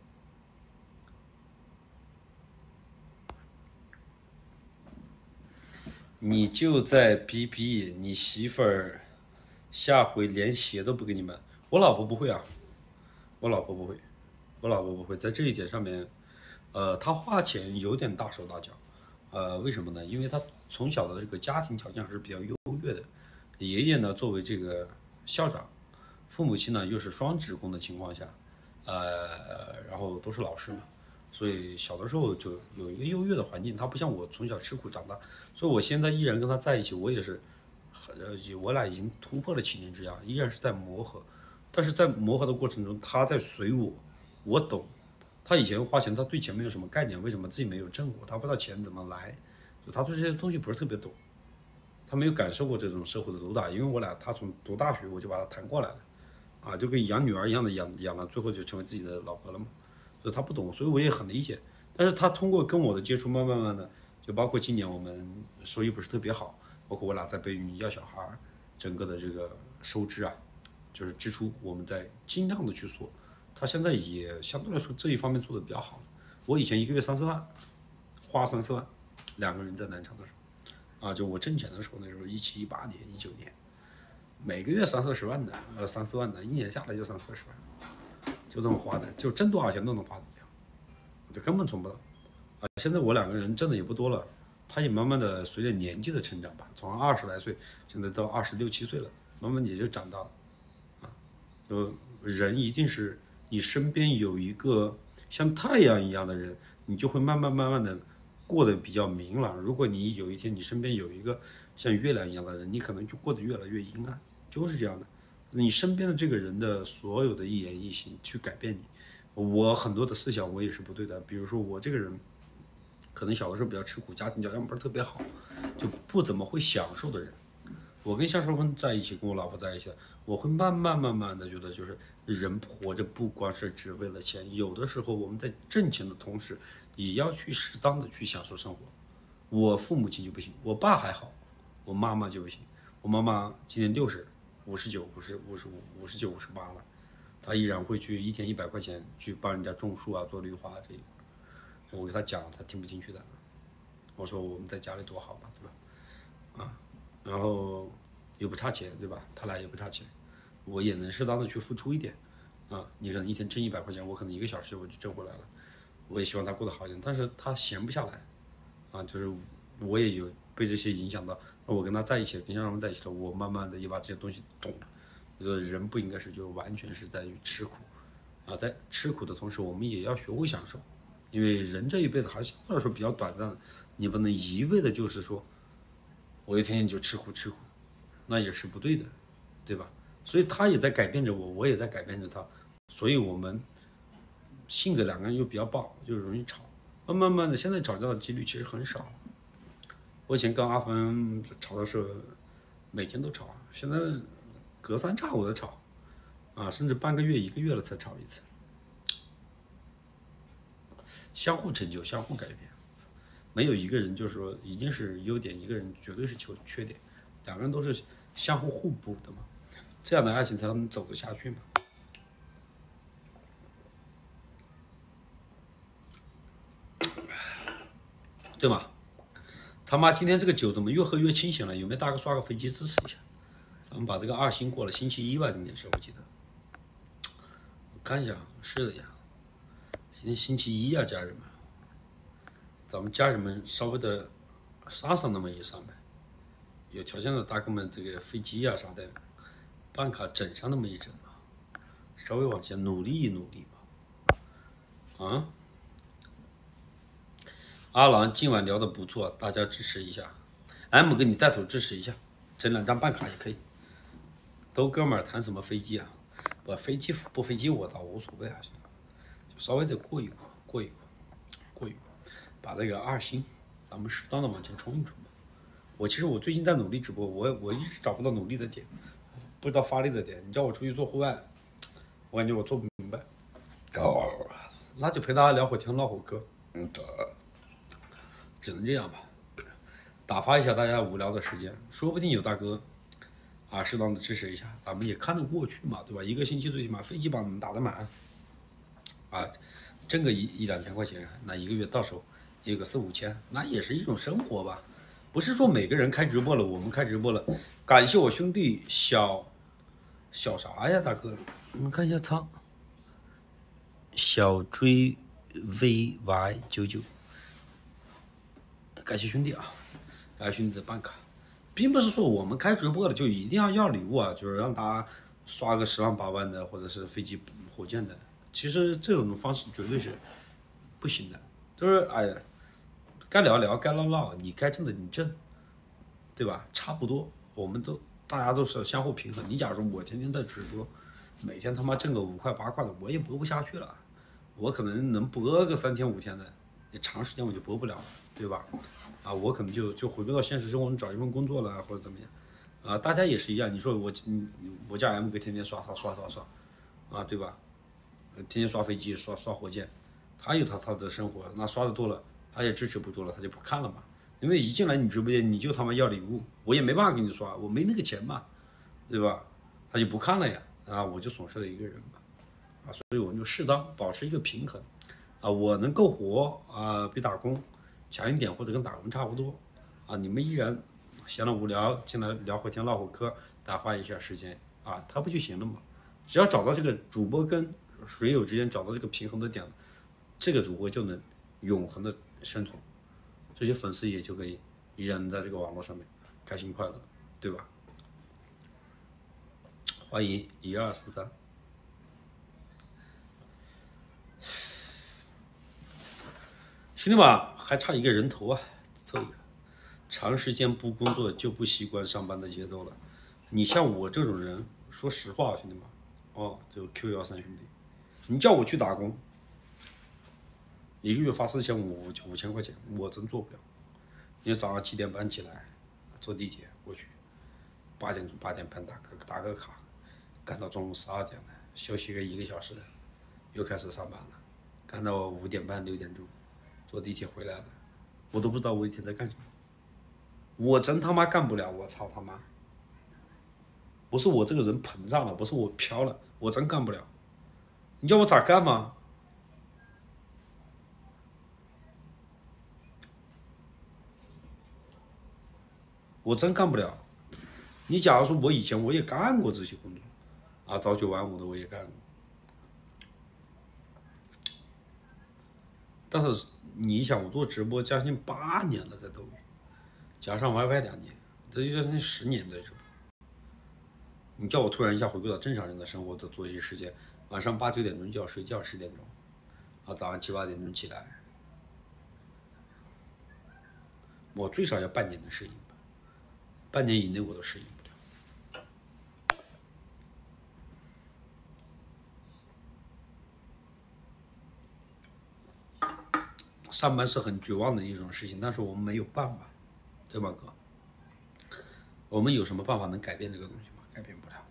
S1: 你就在逼逼你媳妇儿，下回连鞋都不给你买。我老婆不会啊，我老婆不会，我老婆不会，在这一点上面，呃，她花钱有点大手大脚，呃，为什么呢？因为她从小的这个家庭条件还是比较优越的，爷爷呢作为这个校长，父母亲呢又是双职工的情况下，呃，然后都是老师嘛，所以小的时候就有一个优越的环境。他不像我从小吃苦长大，所以我现在依然跟他在一起，我也是，呃，我俩已经突破了七年之痒，依然是在磨合。但是在磨合的过程中，他在随我，我懂。他以前花钱，他对钱没有什么概念，为什么自己没有挣过？他不知道钱怎么来，就他对这些东西不是特别懂，他没有感受过这种社会的毒打。因为我俩，他从读大学我就把他谈过来了。啊，就跟养女儿一样的养养了，最后就成为自己的老婆了嘛。所以他不懂，所以我也很理解。但是他通过跟我的接触，慢慢慢的，就包括今年我们收益不是特别好，包括我俩在备孕要小孩，整个的这个收支啊，就是支出，我们在尽量的去缩。他现在也相对来说这一方面做的比较好。我以前一个月三四万，花三四万，两个人在南昌的时候，啊，就我挣钱的时候，那时候一七一八年、一九年。每个月三四十万的，呃，三四万的，一年下来就三四十万，就这么花的，就挣多少钱都能花掉，这根本存不到啊。现在我两个人挣的也不多了，他也慢慢的随着年纪的成长吧，从二十来岁现在到二十六七岁了，慢慢也就长大了啊。就人一定是你身边有一个像太阳一样的人，你就会慢慢慢慢的过得比较明朗。如果你有一天你身边有一个像月亮一样的人，你可能就过得越来越阴暗。就是这样的，你身边的这个人的所有的一言一行去改变你。我很多的思想我也是不对的，比如说我这个人，可能小的时候比较吃苦，家庭条件不是特别好，就不怎么会享受的人。我跟夏少芬在一起，跟我老婆在一起，我会慢慢慢慢的觉得，就是人活着不光是只为了钱，有的时候我们在挣钱的同时，也要去适当的去享受生活。我父母亲就不行，我爸还好，我妈妈就不行。我妈妈今年六十。五十九、五十五十五、五十九、五十八了，他依然会去一天一百块钱去帮人家种树啊、做绿化这一。我给他讲，他听不进去的。我说我们在家里多好嘛，对吧？啊，然后又不差钱，对吧？他俩也不差钱，我也能适当的去付出一点。啊，你可能一天挣一百块钱，我可能一个小时我就挣回来了。我也希望他过得好一点，但是他闲不下来。啊，就是我也有被这些影响到。我跟他在一起，跟他们在一起了，我慢慢的也把这些东西懂了。我觉得人不应该是就完全是在于吃苦，啊，在吃苦的同时，我们也要学会享受，因为人这一辈子还是相对来说比较短暂的，你不能一味的就是说，我一天天就吃苦吃苦，那也是不对的，对吧？所以他也在改变着我，我也在改变着他，所以我们性格两个人又比较暴，就容易吵。慢慢慢的，现在吵架的几率其实很少。我以前跟阿芬吵的时候，每天都吵，现在隔三差五的吵，啊，甚至半个月、一个月了才吵一次。相互成就，相互改变，没有一个人就是说一定是优点，一个人绝对是求缺点，两个人都是相互互补的嘛，这样的爱情才能走得下去嘛，对吗？他妈，今天这个酒怎么越喝越清醒了？有没有大哥刷个飞机支持一下？咱们把这个二星过了，星期一吧，今天是我记得。我看一下，是的呀，今天星期一呀、啊，家人们，咱们家人们稍微的杀上那么一上呗。 有条件的大哥们，这个飞机啊啥的，办卡整上那么一整嘛，稍微往前努力一努力嘛。啊，阿郎今晚聊的不错，大家支持一下。M 给你带头支持一下，整两张办卡也可以。都哥们儿谈什么飞机啊？不，飞机不飞机我倒无所谓啊，就稍微的过一过，过一过，过一过，把这个二星咱们适当的往前冲一冲吧。我其实我最近在努力直播，我我一直找不到努力的点，不知道发力的点。你叫我出去做户外，我感觉我做不明白。哦，那就陪大家聊会天，唠会嗑。嗯，只能这样吧，打发一下大家无聊的时间。说不定有大哥啊，适当的支持一下，咱们也看得过去嘛，对吧？一个星期最起码飞机把你们打得满，啊，挣个一一两千块钱，那一个月到手也有个四五千，那也是一种生活吧。不是说每个人开直播了，我们开直播了。感谢我兄弟小小啥呀，大哥？我们看一下仓，小追 V Y 九九，感谢兄弟啊，感谢兄弟的办卡，并不是说我们开直播了就一定要要礼物啊，就是让大家刷个十万八万的，或者是飞机火箭的。其实这种方式绝对是不行的，就是哎呀。该聊聊，该唠唠，你该挣的你挣，对吧？差不多，我们都大家都是相互平衡。你假如我天天在直播，每天他妈挣个五块八块的，我也播不下去了。我可能能播个三天五天的，长时间我就播不了了，对吧？啊，我可能就就回归到现实生活中找一份工作了，或者怎么样。啊，大家也是一样。你说我，我家 M 哥天天刷刷刷刷刷，啊，对吧？天天刷飞机，刷刷火箭，他有他他的生活，那刷的多了。他也支持不住了，他就不看了嘛。因为一进来你直播间，你就他妈要礼物，我也没办法给你刷，我没那个钱嘛，对吧？他就不看了呀，啊，我就损失了一个人嘛，啊，所以我们就适当保持一个平衡，啊，我能够活啊，比打工强一点，或者跟打工差不多，啊，你们依然闲了无聊进来聊会天唠会嗑，打发一下时间，啊，他不就行了嘛？只要找到这个主播跟水友之间找到这个平衡的点，这个主播就能永恒的生存，这些粉丝也就可以依然在这个网络上面开心快乐，对吧？欢迎一二四三，兄弟们还差一个人头啊，凑一个。长时间不工作就不习惯上班的节奏了。你像我这种人，说实话，兄弟们，哦，就 Q 幺三兄弟，你叫我去打工，一个月发四千五五千块钱，我真做不了。你早上七点半起来，坐地铁过去，八点钟八点半打个打个卡，干到中午十二点了，休息个一个小时，又开始上班了，干到五点半六点钟，坐地铁回来了，我都不知道我一天在干什么。我真他妈干不了，我操他妈！不是我这个人膨胀了，不是我飘了，我真干不了。你叫我咋干嘛？我真干不了。你假如说我以前我也干过这些工作，啊，朝九晚五的我也干过，但是你想我做直播将近八年了，在抖音，加上 Y Y 两年，这就将近十年在直播。你叫我突然一下回归到正常人的生活的作息时间，晚上八九点钟就要睡觉，十点钟，啊，早上七八点钟起来，我最少要半年的适应吧，半年以内我都适应不了。上班是很绝望的一种事情，但是我们没有办法，对吧，哥？我们有什么办法能改变这个东西吗？改变不了，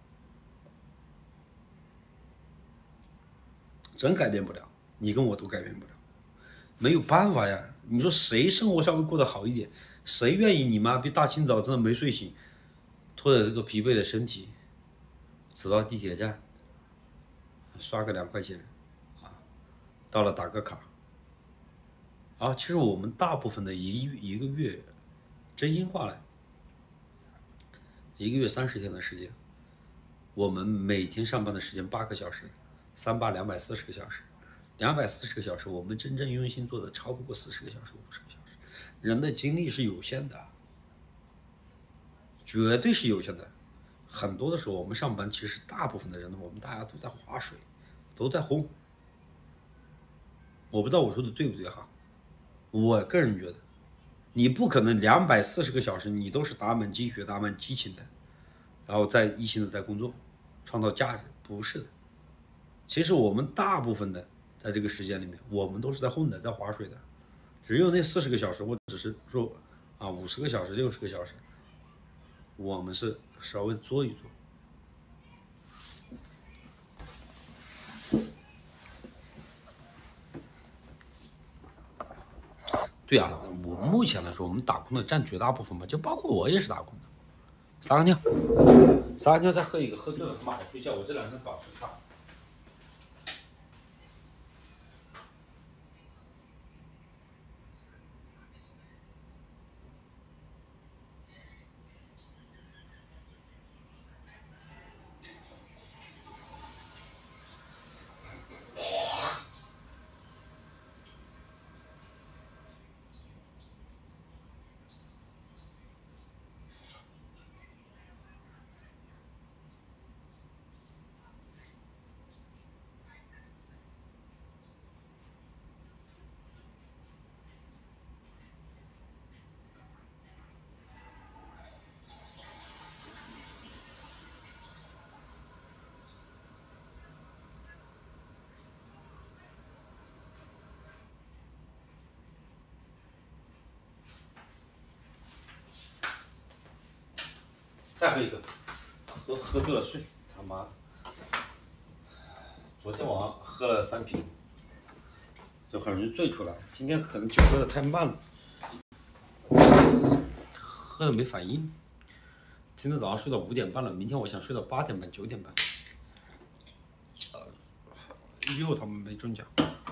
S1: 真改变不了，你跟我都改变不了，没有办法呀。你说谁生活稍微过得好一点，谁愿意你妈逼大清早真的没睡醒，拖着这个疲惫的身体，走到地铁站，刷个两块钱，啊，到了打个卡，啊，其实我们大部分的一一个月，真心话来，一个月三十天的时间，我们每天上班的时间八个小时，三八两百四十个小时，两百四十个小时，我们真正用心做的超不过四十个小时、五十个小时。人的精力是有限的， 绝对是有限的。很多的时候，我们上班其实大部分的人，我们大家都在划水，都在轰。我不知道我说的对不对哈？我个人觉得，你不可能两百四十个小时你都是打满鸡血、打满激情的，然后在一心的在工作，创造价值，不是的。其实我们大部分的在这个时间里面，我们都是在混的，在划水的。只有那四十个小时，或者是说啊五十个小时、六十个小时，我们是稍微做一做。对啊，我目前来说，我们打工的占绝大部分嘛，就包括我也是打工的。撒个尿，撒个尿，再喝一个，喝醉了他妈好睡觉。我这两天早睡差。再喝一个，喝喝醉了睡，他妈的！昨天晚上喝了三瓶，就很容易醉出来。今天可能酒喝的太慢了，喝的没反应。今天早上睡到五点半了，明天我想睡到八点半、九点半。又他们没中奖。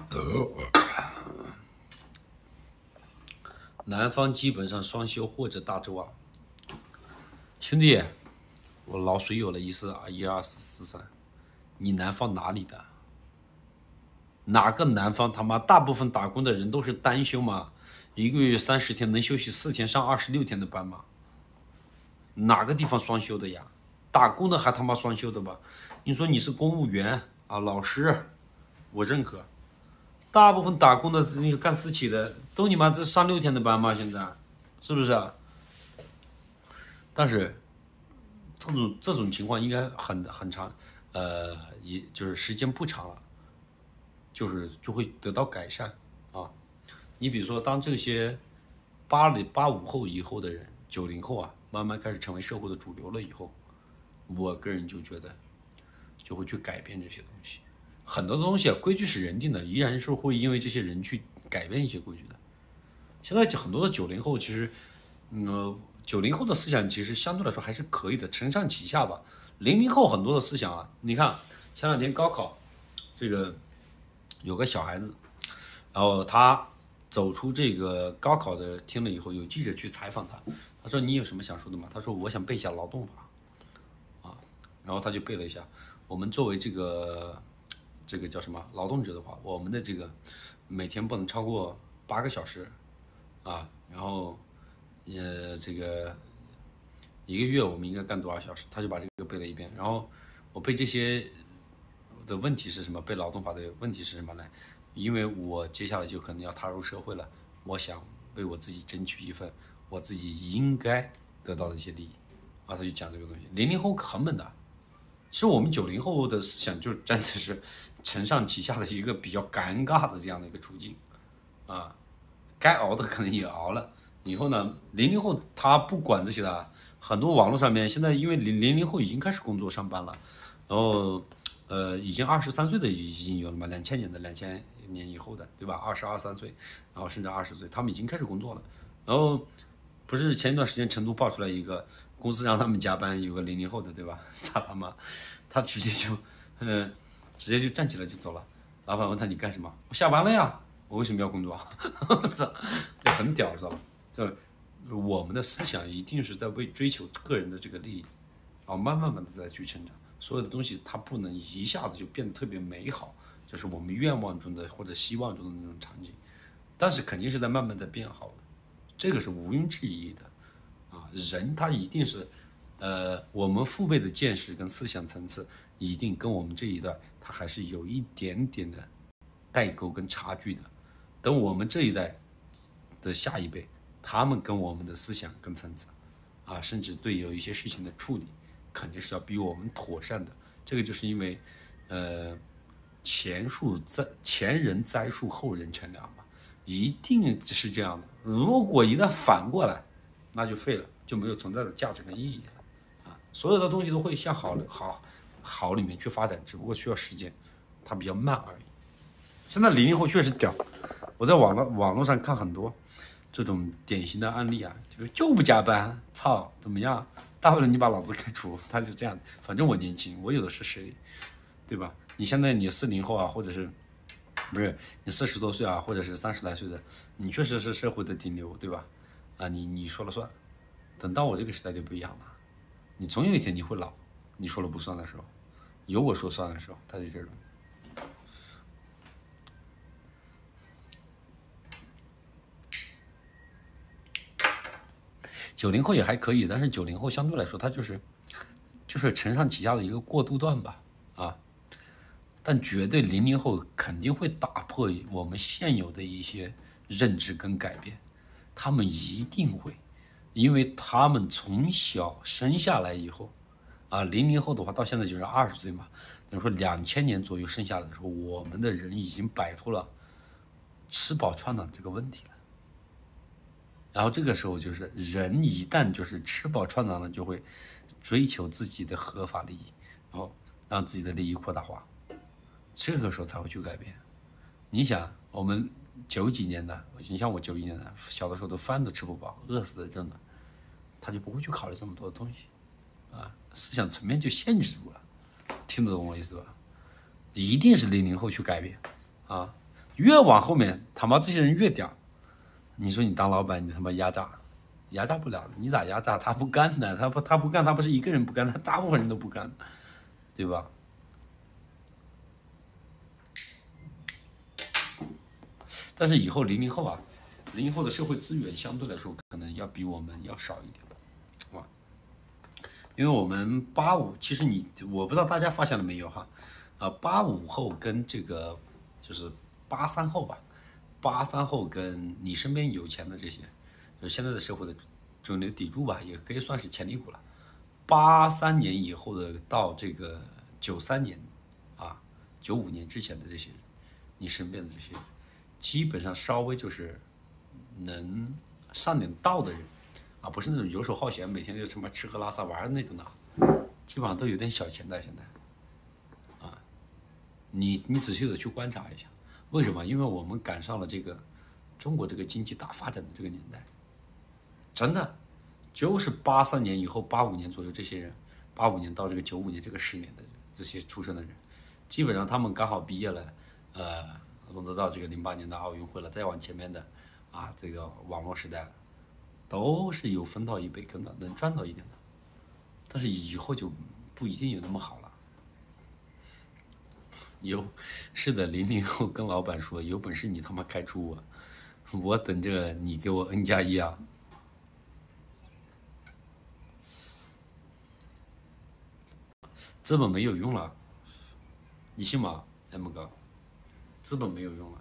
S1: 南方基本上双休或者大周啊。兄弟，我老水有了一四二一二四四三，你南方哪里的？哪个南方他妈大部分打工的人都是单休吗？一个月三十天能休息四天，上二十六天的班吗？哪个地方双休的呀？打工的还他妈双休的吧？你说你是公务员啊，老师，我认可。大部分打工的那个干私企的都你妈这上六天的班吗？现在是不是？但是这种这种情况应该很很长，呃，也就是时间不长了，就是就会得到改善啊。你比如说，当这些八零八五后以后的人，九零后啊，慢慢开始成为社会的主流了以后，我个人就觉得就会去改变这些东西。很多东西啊，规矩是人定的，依然是会因为这些人去改变一些规矩的。现在很多的九零后其实，嗯，九零后的思想其实相对来说还是可以的，承上启下吧。零零后很多的思想啊，你看前两天高考，这个有个小孩子，然后他走出这个高考的厅了以后，有记者去采访他，他说你有什么想说的吗？他说我想背一下劳动法，啊，然后他就背了一下，我们作为这个这个叫什么劳动者的话，我们的这个每天不能超过八个小时。啊，然后，呃，这个一个月我们应该干多少小时？他就把这个背了一遍。然后我背这些的问题是什么？背劳动法的问题是什么呢？因为我接下来就可能要踏入社会了，我想为我自己争取一份我自己应该得到的一些利益。啊，他就讲这个东西。零零后很猛的，其实我们九零后的思想就真的是承上启下的一个比较尴尬的这样的一个处境，啊。该熬的可能也熬了，以后呢，零零后他不管这些的，很多网络上面现在因为零零零后已经开始工作上班了，然后呃已经二十三岁的已经有了嘛，两千年的两千年以后的对吧？二十二三岁，然后甚至二十岁，他们已经开始工作了。然后不是前一段时间成都爆出来一个公司让他们加班，有个零零后的对吧？他他妈，他直接就嗯、呃、直接就站起来就走了。老板问他你干什么？我下班了呀。我为什么要工作啊？操，就很屌，知道吧？就我们的思想一定是在为追求个人的这个利益，啊，慢慢慢的再去成长。所有的东西它不能一下子就变得特别美好，就是我们愿望中的或者希望中的那种场景，但是肯定是在慢慢在变好的，这个是毋庸置疑的。啊，人他一定是呃，我们父辈的见识跟思想层次，一定跟我们这一代，它还是有一点点的代沟跟差距的。等我们这一代的下一辈，他们跟我们的思想跟层次，啊，甚至对有一些事情的处理，肯定是要比我们妥善的。这个就是因为，呃，前树栽前人栽树，后人乘凉嘛，一定是这样的。如果一旦反过来，那就废了，就没有存在的价值跟意义了。啊，所有的东西都会向好好好里面去发展，只不过需要时间，它比较慢而已。现在零零后确实屌，我在网络网络上看很多这种典型的案例啊，就是就不加班，操，怎么样？大不了你把老子开除，他就这样。反正我年轻，我有的是实力，对吧？你现在你四零后啊，或者是不是你四十多岁啊，或者是三十来岁的，你确实是社会的顶流，对吧？啊，你你说了算。等到我这个时代就不一样了，你总有一天你会老，你说了不算的时候，有我说算的时候，他就这种。九零后也还可以，但是九零后相对来说，它就是就是承上启下的一个过渡段吧，啊，但绝对零零后肯定会打破我们现有的一些认知跟改变，他们一定会，因为他们从小生下来以后，啊，零零后的话到现在就是二十岁嘛，等于说两千年左右生下来的时候，我们的人已经摆脱了吃饱穿暖这个问题了。然后这个时候就是人一旦就是吃饱穿暖了，就会追求自己的合法利益，然后让自己的利益扩大化，这个时候才会去改变。你想，我们九几年的，你像我九一年的，小的时候都饭都吃不饱，饿死的真的，他就不会去考虑这么多的东西，啊，思想层面就限制住了，听得懂我意思吧？一定是零零后去改变，啊，越往后面他妈这些人越屌。你说你当老板，你他妈压榨，压榨不了，你咋压榨？他不干的，他不他不干，他不是一个人不干，他大部分人都不干，对吧？但是以后零零后啊，零零后的社会资源相对来说可能要比我们要少一点，哇，因为我们八五，其实你我不知道大家发现了没有哈，啊，八五后跟这个就是八三后吧。八三后跟你身边有钱的这些，就现在的社会的主流砥柱吧，也可以算是潜力股了。八三年以后的到这个九三年，啊，九五年之前的这些，你身边的这些，基本上稍微就是能上点道的人，啊，不是那种游手好闲，每天就什么吃喝拉撒玩的那种的，基本上都有点小钱的现在，啊，你你仔细的去观察一下。为什么？因为我们赶上了这个中国这个经济大发展的这个年代，真的就是八三年以后，八五年左右这些人，八五年到这个九五年这个十年的人，这些出生的人，基本上他们刚好毕业了，呃，我们到这个零八年的奥运会了，再往前面的啊，这个网络时代了，都是有分到一杯羹的，能赚到一点的，但是以后就不一定有那么好了。有，是的，零零后跟老板说，有本事你他妈开除我，我等着你给我 N 加一啊！资本没有用了，你信吗 ？M 哥，资本没有用了，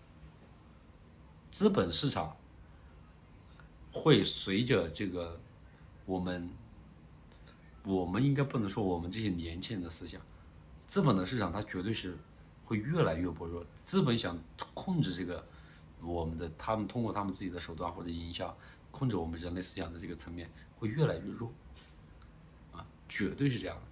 S1: 资本市场会随着这个我们，我们应该不能说我们这些年轻人的思想，资本的市场它绝对是会越来越薄弱。资本想控制这个我们的，他们通过他们自己的手段或者营销控制我们人类思想的这个层面会越来越弱，啊，绝对是这样的。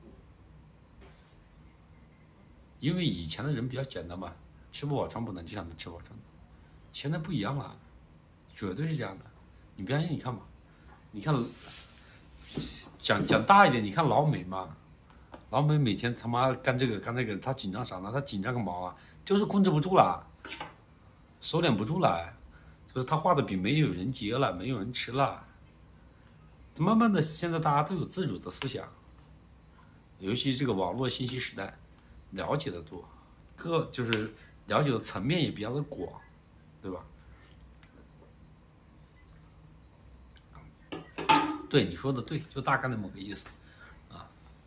S1: 因为以前的人比较简单嘛，吃不饱穿不暖就想着吃饱穿暖，现在不一样了，绝对是这样的。你不相信你看嘛，你看讲讲大一点，你看老美嘛，老美每天他妈干这个干那个，他紧张啥呢？他紧张个毛啊！就是控制不住了，收敛不住了，就是他画的饼没有人接了，没有人吃了。慢慢的，现在大家都有自主的思想，尤其这个网络信息时代，了解的多，各就是了解的层面也比较的广，对吧？ 对你说的对，就大概那么个意思啊。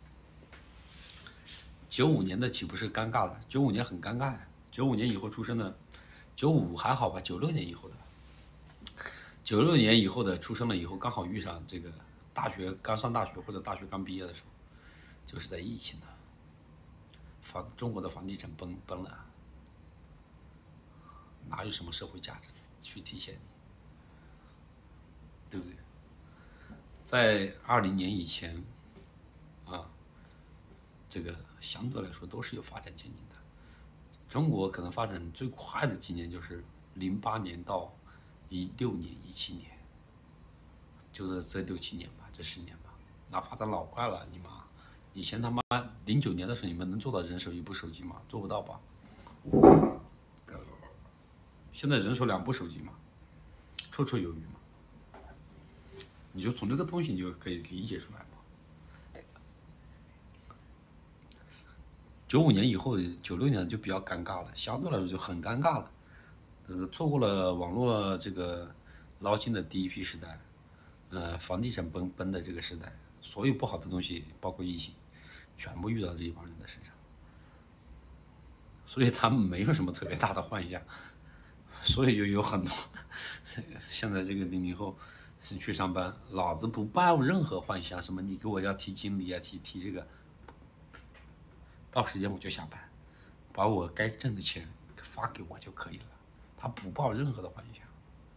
S1: 九五年的岂不是尴尬了？九五年很尴尬呀。九五年以后出生的，九五还好吧？九六年以后的，九六年以后的出生了以后，刚好遇上这个大学刚上大学或者大学刚毕业的时候，就是在疫情呢，房中国的房地产崩崩了，哪有什么社会价值去体现你，对不对？在二零年以前，啊，这个相对来说都是有发展前景的。中国可能发展最快的几年就是零八年到一六年、一七年，就是这六七年吧，这十年吧，那发展老快了，你妈！以前他妈零九年的时候，你们能做到人手一部手机吗？做不到吧？现在人手两部手机嘛，绰绰有余嘛。你就从这个东西你就可以理解出来嘛。九五年以后，九六年就比较尴尬了，相对来说就很尴尬了。呃，错过了网络这个捞金的第一批时代，呃，房地产崩崩的这个时代，所有不好的东西，包括疫情，全部遇到这一帮人的身上，所以他们没有什么特别大的幻想，所以就有很多现在这个零零后是去上班，老子不抱任何幻想，什么你给我要提经理啊，提提这个，到时间我就下班，把我该挣的钱发给我就可以了，他不抱任何的幻想。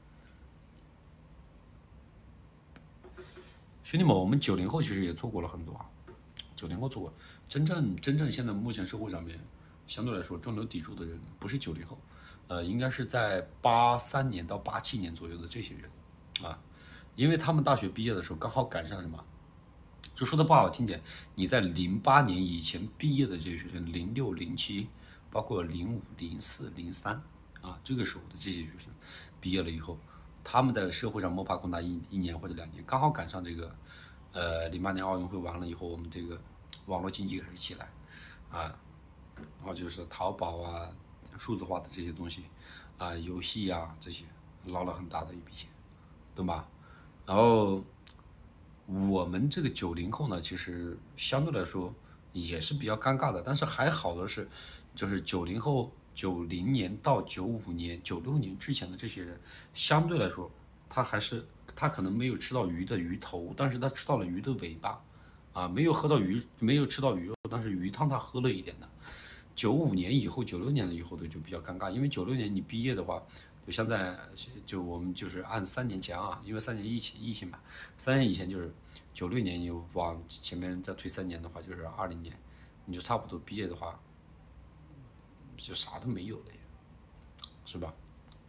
S1: 兄弟们，我们九零后其实也做过了很多啊，九零后做过，真正真正现在目前社会上面相对来说中流砥柱的人不是九零后，呃，应该是在八三年到八七年左右的这些人啊，因为他们大学毕业的时候刚好赶上什么，就说的不好听点，你在零八年以前毕业的这些学生，零六零七，包括零五零四零三啊，这个时候的这些学生毕业了以后。他们在社会上摸爬滚打一一年或者两年，刚好赶上这个，呃，零八年奥运会完了以后，我们这个网络经济开始起来，啊，然后就是淘宝啊、数字化的这些东西，啊，游戏啊这些，捞了很大的一笔钱，对吧？然后我们这个九零后呢，其实相对来说也是比较尴尬的，但是还好的是，就是九零后。九零年到九五年、九六年之前的这些人，相对来说，他还是他可能没有吃到鱼的鱼头，但是他吃到了鱼的尾巴，啊，没有喝到鱼，没有吃到鱼肉，但是鱼汤他喝了一点的。九五年以后、九六年以后的就比较尴尬，因为九六年你毕业的话，就现在就我们就是按三年前啊，因为三年疫情疫情嘛，三年以前就是九六年，又往前面再推三年的话，就是二零年，你就差不多毕业的话。就啥都没有了呀，是吧？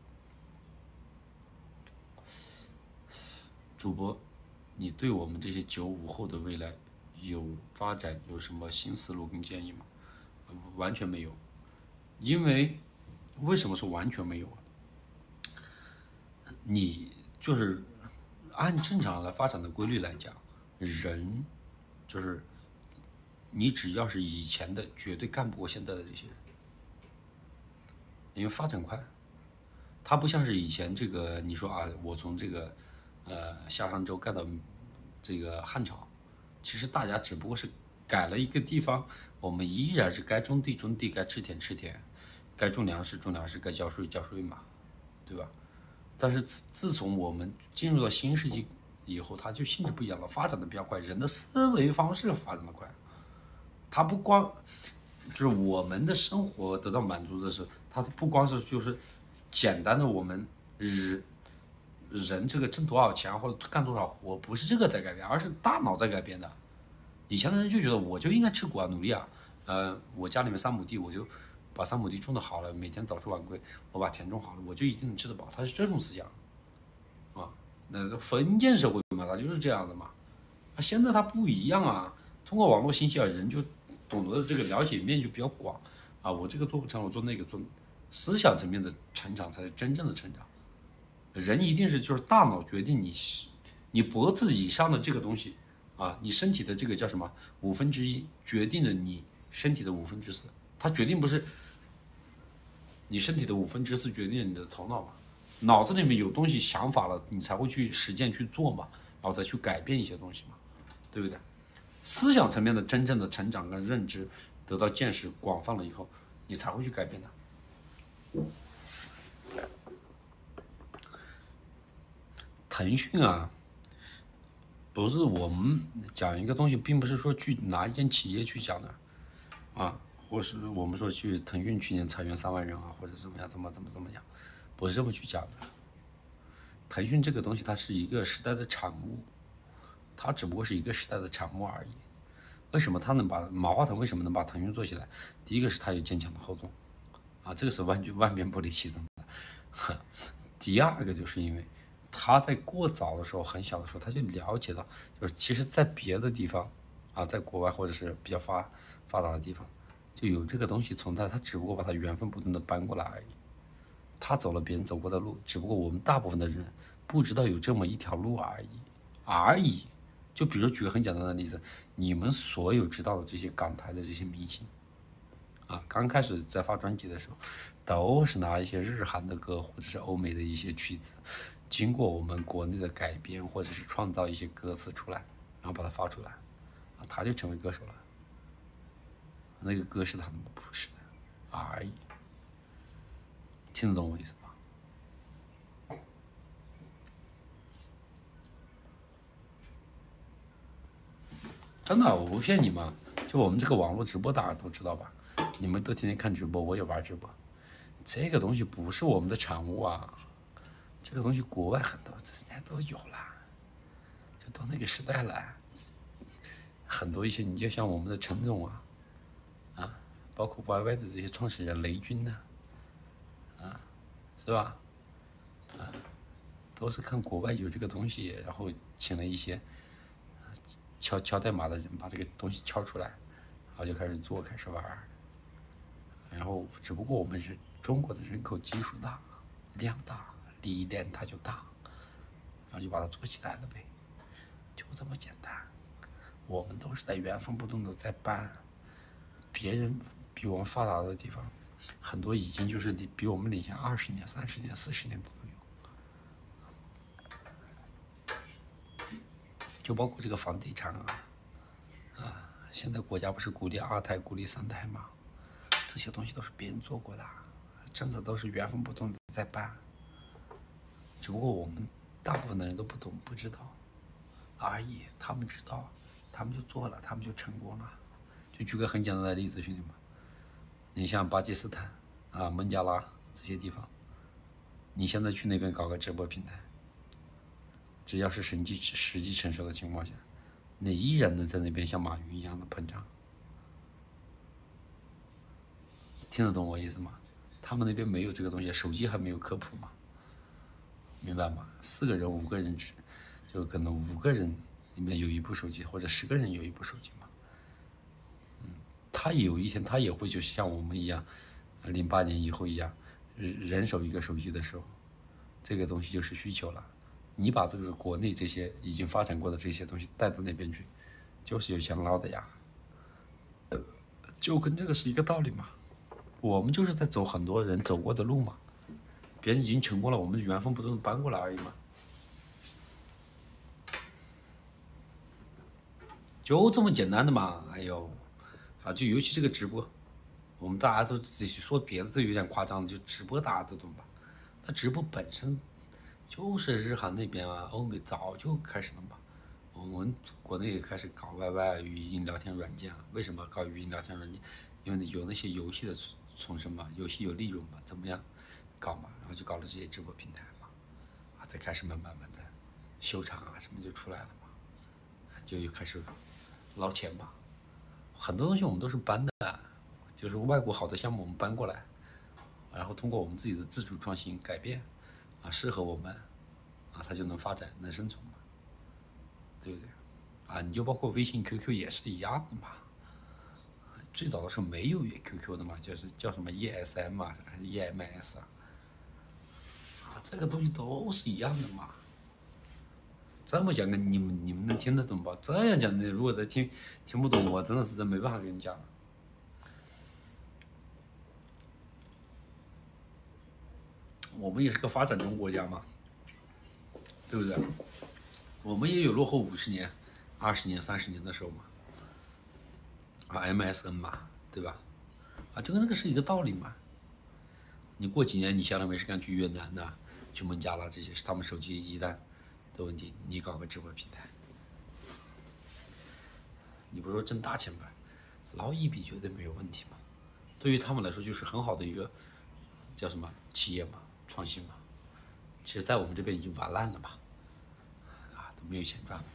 S1: 主播，你对我们这些九五后的未来有发展有什么新思路跟建议吗？完全没有，因为为什么是完全没有啊？你就是按正常来发展的规律来讲，人就是你只要是以前的，绝对干不过现在的这些人。因为发展快，它不像是以前这个你说啊，我从这个呃夏商周干到这个汉朝，其实大家只不过是改了一个地方，我们依然是该种地种地，该吃田吃田，该种粮食种粮食，该交税交税嘛，对吧？但是自自从我们进入到新世纪以后，它就性质不一样了，发展的比较快，人的思维方式发展的快，它不光就是我们的生活得到满足的时候。它不光是就是简单的我们人人这个挣多少钱或者干多少活，不是这个在改变，而是大脑在改变的。以前的人就觉得我就应该吃苦啊，努力啊，呃，我家里面三亩地，我就把三亩地种得好了，每天早出晚归，我把田种好了，我就一定能吃得饱。他是这种思想啊，那封建社会嘛，他就是这样的嘛。啊，现在它不一样啊，通过网络信息啊，人就懂得这个了解面就比较广啊，我这个做不成，我做那个做。思想层面的成长才是真正的成长。人一定是就是大脑决定你，你脖子以上的这个东西啊，你身体的这个叫什么五分之一，决定了你身体的五分之四。它决定不是你身体的五分之四决定了你的头脑嘛？脑子里面有东西想法了，你才会去实践去做嘛。 然后再去改变一些东西嘛，对不对？思想层面的真正的成长跟认知得到见识广泛了以后，你才会去改变它。腾讯啊，不是我们讲一个东西，并不是说去拿一件企业去讲的啊，或是我们说去腾讯去年裁员三万人啊，或者怎么样，怎么怎么怎么样，不是这么去讲的。腾讯这个东西，它是一个时代的产物，它只不过是一个时代的产物而已。为什么它能把马化腾为什么能把腾讯做起来？第一个是它有坚强的后盾，啊，这个是万万变不离其宗的。第二个就是因为他在过早的时候，很小的时候，他就了解到，就是其实在别的地方，啊，在国外或者是比较发发达的地方，就有这个东西存在，他只不过把它原封不动的搬过来而已。他走了别人走过的路，只不过我们大部分的人不知道有这么一条路而已，而已。就比如举个很简单的例子，你们所有知道的这些港台的这些明星，啊，刚开始在发专辑的时候，都是拿一些日韩的歌或者是欧美的一些曲子，经过我们国内的改编或者是创造一些歌词出来，然后把它发出来，啊，他就成为歌手了。那个歌是他的吗？不是的而已。听得懂我意思吗？真的，我不骗你们。就我们这个网络直播，大家都知道吧？你们都天天看直播，我也玩直播。这个东西不是我们的产物啊，这个东西国外很多人家都有了，就到那个时代了。很多一些，你就像我们的陈总啊，啊，包括 Y Y 的这些创始人雷军呢、啊，啊，是吧？啊，都是看国外有这个东西，然后请了一些敲敲代码的人，把这个东西敲出来，然后就开始做，开始玩。然后只不过我们是中国的人口基数大，量大，力量它就大，然后就把它做起来了呗，就这么简单。我们都是在原封不动的在搬，别人比我们发达的地方，很多已经就是比我们领先二十年、三十年、四十年的都有，就包括这个房地产啊，啊，现在国家不是鼓励二胎、鼓励三胎吗？这些东西都是别人做过的，政策都是原封不动的在办，只不过我们大部分的人都不懂、不知道而已。他们知道，他们就做了，他们就成功了。就举个很简单的例子，兄弟们，你像巴基斯坦啊、孟加拉这些地方，你现在去那边搞个直播平台，只要是实际实际成熟的情况下，你依然能在那边像马云一样的膨胀。听得懂我意思吗？他们那边没有这个东西，手机还没有科普嘛，明白吗？四个人、五个人只，就可能五个人里面有一部手机，或者十个人有一部手机嘛。嗯，他有一天他也会就像我们一样，零八年以后一样，人手一个手机的时候，这个东西就是需求了。你把这个国内这些已经发展过的这些东西带到那边去，就是有钱捞的呀，就跟这个是一个道理嘛。我们就是在走很多人走过的路嘛，别人已经成功了，我们原封不动的搬过来而已嘛，就这么简单的嘛。哎呦，啊，就尤其这个直播，我们大家都自己说别的都有点夸张，就直播大家都懂吧？那直播本身就是日韩那边啊、欧美早就开始了嘛，我们国内也开始搞 Y Y 语音聊天软件啊。为什么搞语音聊天软件？因为有那些游戏的重生嘛，游戏有利润嘛，怎么样搞嘛，然后就搞了这些直播平台嘛，啊，再开始慢慢慢的秀场啊什么就出来了嘛，就又开始捞钱嘛。很多东西我们都是搬的，就是外国好的项目我们搬过来，然后通过我们自己的自主创新改变，啊，适合我们，啊，它就能发展能生存嘛，对不对？啊，你就包括微信、Q Q 也是一样的嘛。最早的时候没有 Q Q 的嘛，就是叫什么 E S M 啊，还是 E M S 啊，啊，这个东西都是一样的嘛。这么讲的，你们你们能听得懂吧？这样讲的，如果再听听不懂，我真的是真没办法跟你讲了。我们也是个发展中国家嘛，对不对？ 我们也有落后五十年、二十年、三十年的时候嘛，啊 M S N 嘛，对吧？啊，就跟那个是一个道理嘛。你过几年你闲来没事干去越南呐、去孟加拉这些，他们手机一旦的问题，你搞个直播平台，你不是说挣大钱吧，捞一笔绝对没有问题嘛。对于他们来说，就是很好的一个叫什么企业嘛，创新嘛。其实，在我们这边已经完烂了嘛，啊，都没有钱赚了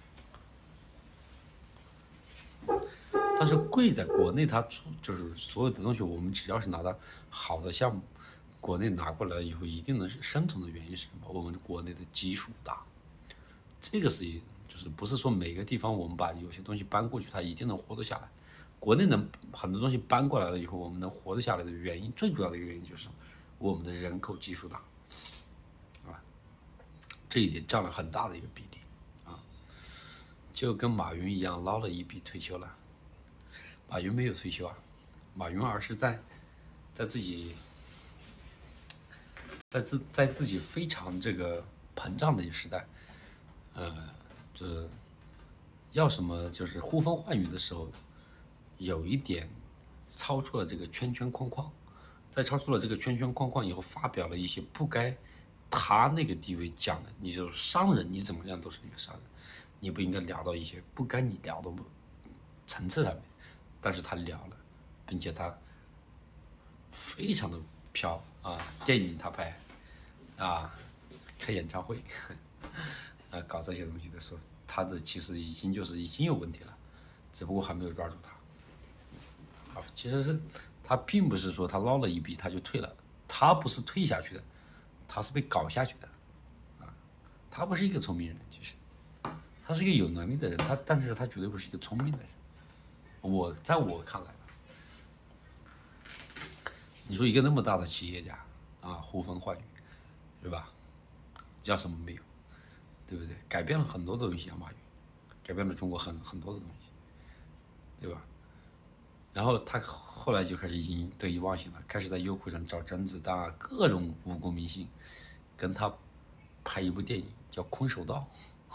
S1: 嘛。但是贵在国内，它出就是所有的东西，我们只要是拿到好的项目，国内拿过来以后，一定能生存的原因是什么？我们国内的基数大，这个是就是不是说每个地方我们把有些东西搬过去，它一定能活得下来。国内能很多东西搬过来了以后，我们能活得下来的原因，最主要的一个原因就是我们的人口基数大，啊，这一点占了很大的一个比例，啊，就跟马云一样捞了一笔退休了。马云没有退休啊，马云而是在在自己在自在自己非常这个膨胀的一个时代，呃，就是要什么就是呼风唤雨的时候，有一点超出了这个圈圈框框，在超出了这个圈圈框框以后，发表了一些不该他那个地位讲的，你就是商人，你怎么样都是一个商人，你不应该聊到一些不该你聊的层次上面。但是他聊了，并且他非常的飘啊，电影他拍，啊，开演唱会，啊，搞这些东西的时候，他的其实已经就是已经有问题了，只不过还没有抓住他。啊，其实是他并不是说他捞了一笔他就退了，他不是退下去的，他是被搞下去的，啊，他不是一个聪明人，其实，他是一个有能力的人，他但是他绝对不是一个聪明的人。我在我看来，你说一个那么大的企业家啊，呼风唤雨，是吧？要什么没有，对不对？改变了很多的东西啊，马云，改变了中国很很多的东西，对吧？然后他后来就开始已经得意忘形了，开始在优酷上找甄子丹啊，各种无辜明星，跟他拍一部电影叫《空手道》，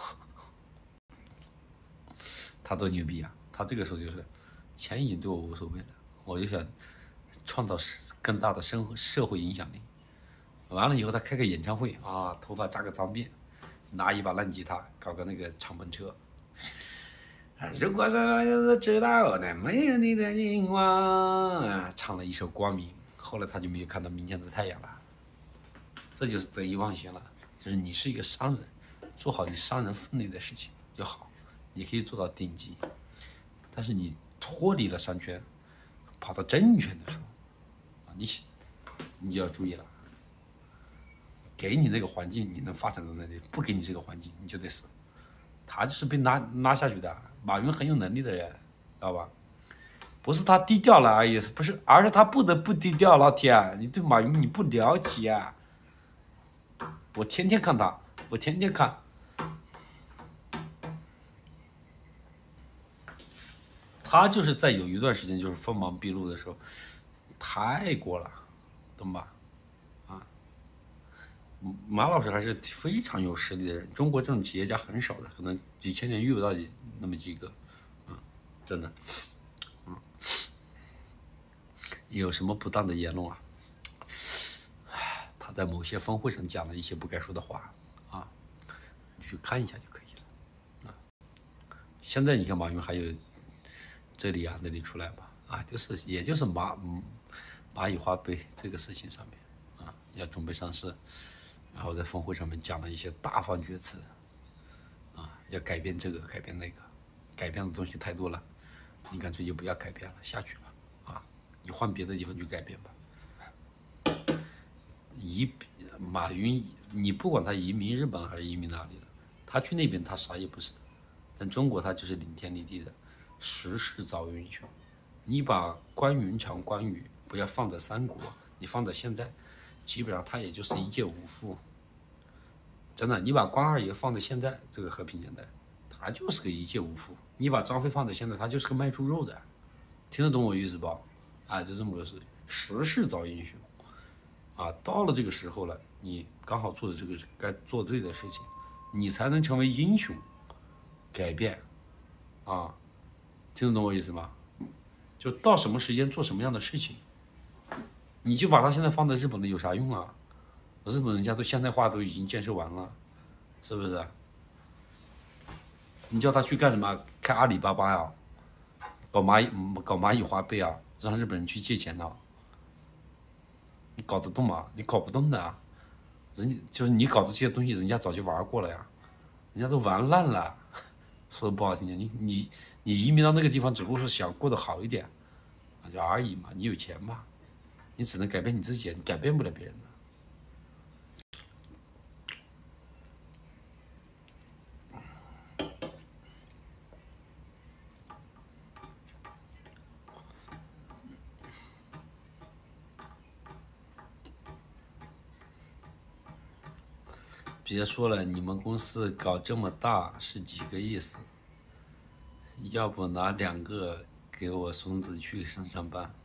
S1: 他多牛逼啊！他这个时候就是钱已经对我无所谓了，我就想创造更大的生活社会影响力。完了以后，他开个演唱会啊，头发扎个脏辫，拿一把烂吉他，搞个那个敞篷车。如果说知道的没有你的凝望，唱了一首《光明》，后来他就没有看到明天的太阳了。这就是得意忘形了，就是你是一个商人，做好你商人分内的事情就好，你可以做到顶级。但是你脱离了商圈，跑到证券的时候，啊，你你就要注意了。给你那个环境，你能发展到那里；不给你这个环境，你就得死。他就是被拉拉下去的。马云很有能力的人，知道吧？不是他低调了而已，不是，而是他不得不低调。老铁，你对马云你不了解啊！我天天看他，我天天看。他就是在有一段时间就是锋芒毕露的时候，太过了，懂吧？啊，马老师还是非常有实力的人，中国这种企业家很少的，可能几千年遇不到那么几个，嗯，真的，嗯，有什么不当的言论啊？他在某些峰会上讲了一些不该说的话，啊，你去看一下就可以了，啊，现在你看马云还有这里啊那里出来吧，啊，就是也就是蚂嗯蚂蚁花呗这个事情上面，啊，要准备上市，然后在峰会上面讲了一些大放厥词，啊，要改变这个改变那个，改变的东西太多了，你干脆就不要改变了，下去吧，啊，你换别的地方去改变吧。移马云，你不管他移民日本还是移民哪里了，他去那边他啥也不是，但中国他就是顶天立地的，时势造英雄。你把关云长、关羽不要放在三国，你放在现在，基本上他也就是一介武夫。真的，你把关二爷放在现在这个和平年代，他就是个一介武夫。你把张飞放在现在，他就是个卖猪肉的。听得懂我意思吧？啊，就这么个事，时势造英雄。啊，到了这个时候了，你刚好做的这个该做对的事情， 你才能成为英雄，改变，啊，听得懂我意思吗？就到什么时间做什么样的事情，你就把它现在放在日本的有啥用啊？日本人家都现代化都已经建设完了，是不是？你叫他去干什么？开阿里巴巴呀，搞蚂蚁搞蚂蚁花呗啊，让日本人去借钱呢？你搞得动吗？你搞不动的啊！人家就是你搞的这些东西，人家早就玩过了呀，人家都玩烂了。说的不好听点，你你你移民到那个地方，只不过是想过得好一点，就而已嘛。你有钱嘛，你只能改变你自己，你改变不了别人的。别说了，你们公司搞这么大是几个意思？要不拿两个给我孙子去上上班？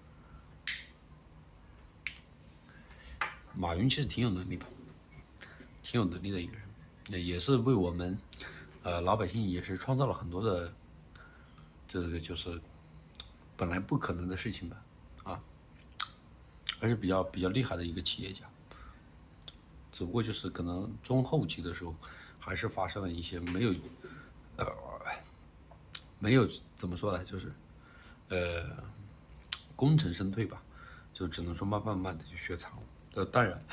S1: 马云其实挺有能力的，挺有能力的一个人，也是为我们，呃，老百姓也是创造了很多的，这个就是本来不可能的事情吧，啊，还是比较比较厉害的一个企业家。只不过就是可能中后期的时候，还是发生了一些没有，呃，没有怎么说呢，就是，呃，功成身退吧，就只能说慢慢慢的就雪藏了。呃，当然，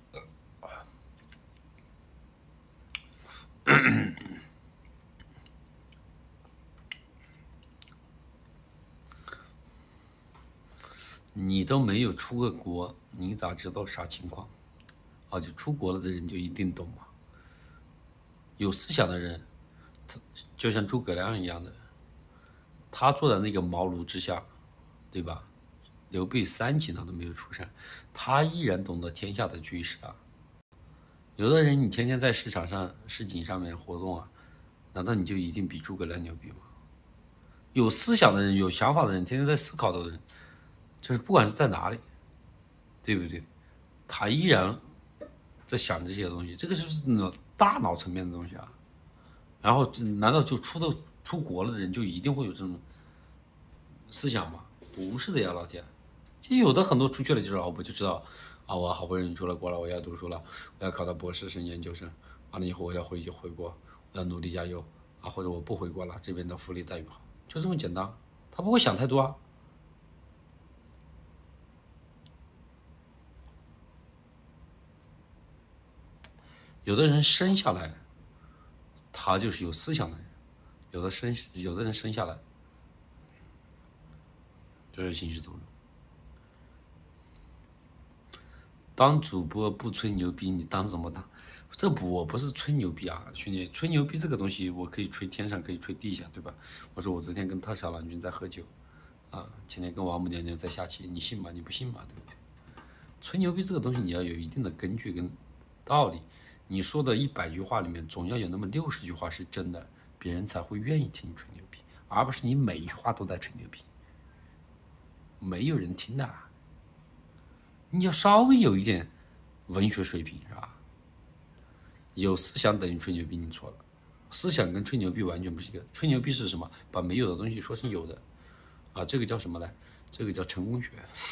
S1: 你都没有出过国，你咋知道啥情况？啊，就出国了的人就一定懂吗？有思想的人，他就像诸葛亮一样的，他坐在那个茅庐之下，对吧？刘备三级他都没有出山，他依然懂得天下的局势啊。有的人你天天在市场上、市井上面活动啊，难道你就一定比诸葛亮牛逼吗？有思想的人、有想法的人、天天在思考的人，就是不管是在哪里，对不对？他依然在想这些东西，这个就是脑大脑层面的东西啊。然后，难道就出的出国了的人就一定会有这种思想吗？不是的呀，老铁。就有的很多出去了就是啊，我就知道啊，我好不容易出了国了，我要读书了，我要考到博士生、研究生，完了以后我要回去回国，我要努力加油啊，或者我不回国了，这边的福利待遇好，就这么简单。他不会想太多啊。有的人生下来，他就是有思想的人；有的生，有的人生下来就是行尸走肉。当主播不吹牛逼，你当什么当？这不，我不是吹牛逼啊，兄弟，吹牛逼这个东西，我可以吹天上，可以吹地下，对吧？我说我昨天跟特小郎君在喝酒，啊，前天跟王母娘娘在下棋，你信吗？你不信吗？对不对？吹牛逼这个东西，你要有一定的根据跟道理。你说的一百句话里面，总要有那么六十句话是真的，别人才会愿意听你吹牛逼，而不是你每一句话都在吹牛逼，没有人听的。你要稍微有一点文学水平，是吧？有思想等于吹牛逼，你错了。思想跟吹牛逼完全不是一个。吹牛逼是什么？把没有的东西说成有的，啊，这个叫什么呢？这个叫成功学。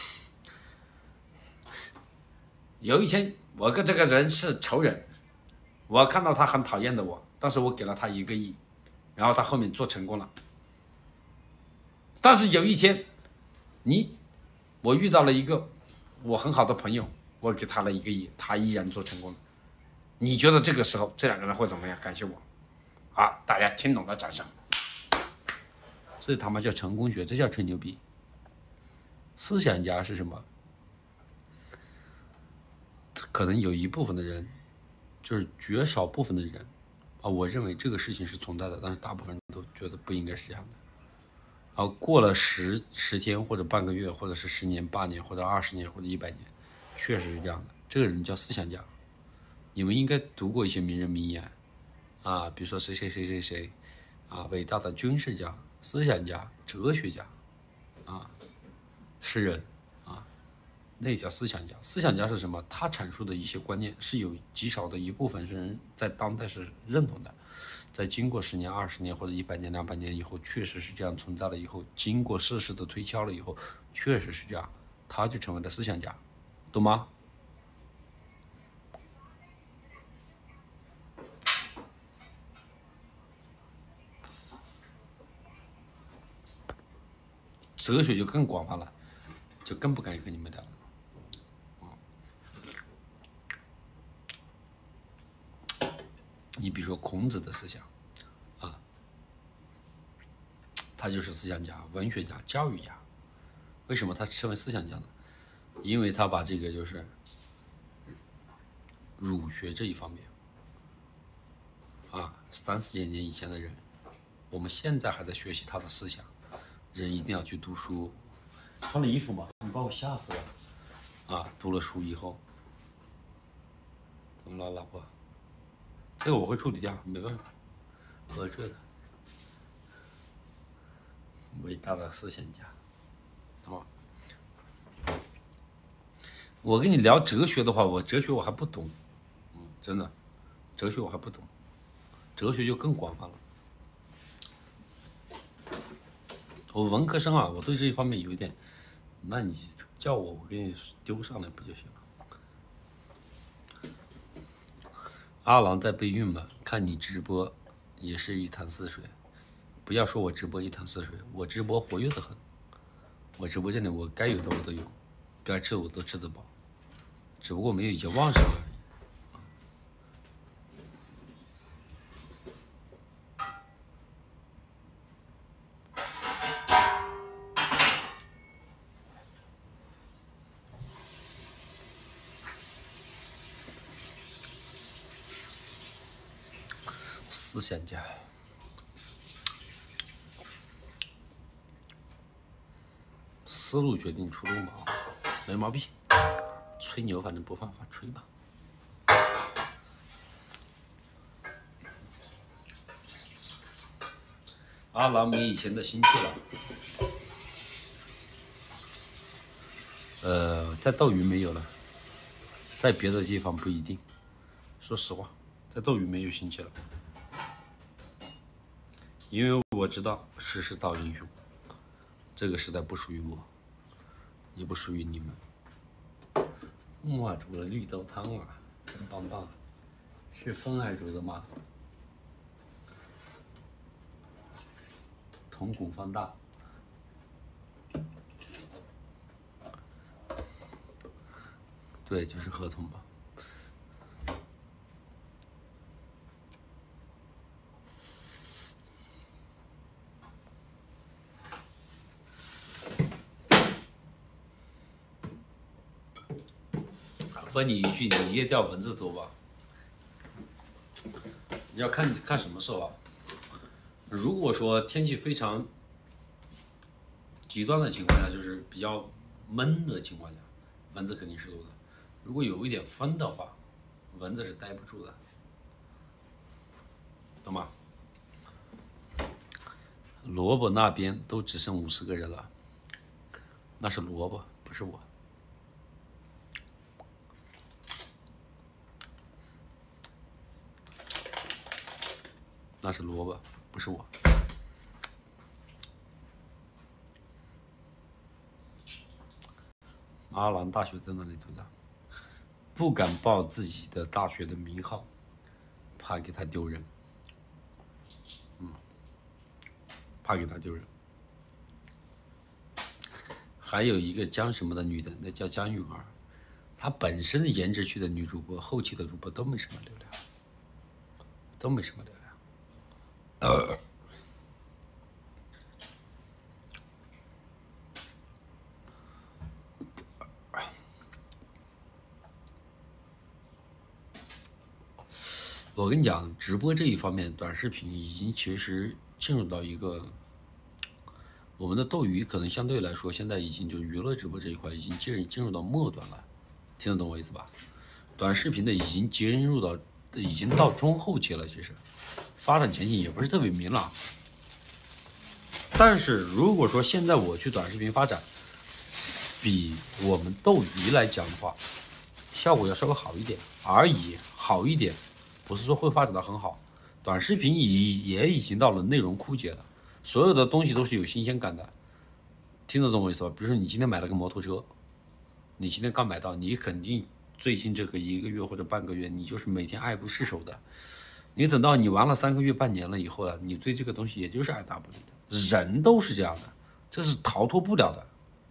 S1: 有一天，我跟这个人是仇人，我看到他很讨厌的我，但是我给了他一个亿，然后他后面做成功了。但是有一天，你，我遇到了一个我很好的朋友，我给他了一个亿，他依然做成功了。你觉得这个时候这两个人会怎么样？感谢我，啊，大家听懂了，掌声。这他妈叫成功学，这叫吹牛逼。思想家是什么？可能有一部分的人，就是绝少部分的人，啊，我认为这个事情是存在的，但是大部分人都觉得不应该是这样的。然后过了十十天或者半个月，或者是十年、八年，或者二十年，或者一百年，确实是这样的。这个人叫思想家。你们应该读过一些名人名言，啊，比如说谁谁谁谁谁，啊，伟大的军事家、思想家、哲学家，啊，诗人，啊， 那叫思想家。思想家是什么？他阐述的一些观念是有极少的一部分是人在当代是认同的，在经过十年、二十年或者一百年、两百年以后，确实是这样存在了以后，经过事实的推敲了以后，确实是这样，他就成为了思想家，懂吗？哲学就更广泛了，就更不敢跟你们聊了。你比如说孔子的思想，啊，他就是思想家、文学家、教育家。为什么他成为思想家呢？因为他把这个就是儒学这一方面，啊，三四千年以前的人，我们现在还在学习他的思想。人一定要去读书。穿了衣服嘛，你把我吓死了。啊，读了书以后，怎么了，老婆？这个我会处理掉，没办法。喝这个，伟大的思想家，懂吗？我跟你聊哲学的话，我哲学我还不懂，嗯，真的，哲学我还不懂，哲学就更广泛了。我文科生啊，我对这一方面有一点，那你叫我，我给你丢上来不就行了？阿郎在备孕嘛，看你直播也是一潭死水。不要说我直播一潭死水，我直播活跃的很。我直播间里我该有的我都有，该吃的我都吃得饱，只不过没有以前旺盛而已。思想家，思路决定出路嘛，没毛病。吹牛反正不犯法，吹吧。阿郎没以前的心气了。呃，在斗鱼没有了，在别的地方不一定。说实话，在斗鱼没有心气了。因为我知道时势造英雄，这个时代不属于我，也不属于你们。哇，煮了绿豆汤啊，真棒棒！是风儿煮的吗？瞳孔放大，对，就是合同吧。问你一句，你夜钓蚊子多吧？你要看看什么时候啊？如果说天气非常极端的情况下，就是比较闷的情况下，蚊子肯定是多的。如果有一点风的话，蚊子是待不住的，懂吗？萝卜那边都只剩五十个人了，那是萝卜，不是我。那是萝卜，不是我。阿郎大学在哪里读的？不敢报自己的大学的名号，怕给他丢人。嗯，怕给他丢人。还有一个江什么的女的，那叫江允儿，她本身颜值区的女主播，后期的主播都没什么流量，都没什么流量。呃，我跟你讲，直播这一方面，短视频已经其实进入到一个，我们的斗鱼可能相对来说，现在已经就娱乐直播这一块已经进进入到末端了，听得懂我意思吧？短视频的已经进入到，已经到中后期了，其实发展前景也不是特别明朗。但是如果说现在我去短视频发展， 比我们斗鱼来讲的话，效果要稍微好一点而已，好一点，不是说会发展的很好。短视频也也已经到了内容枯竭了，所有的东西都是有新鲜感的，听得懂我意思吧？比如说你今天买了个摩托车，你今天刚买到，你肯定最近这个一个月或者半个月，你就是每天爱不释手的。你等到你玩了三个月、半年了以后啊，你对这个东西也就是爱答不理的。人都是这样的，这是逃脱不了的。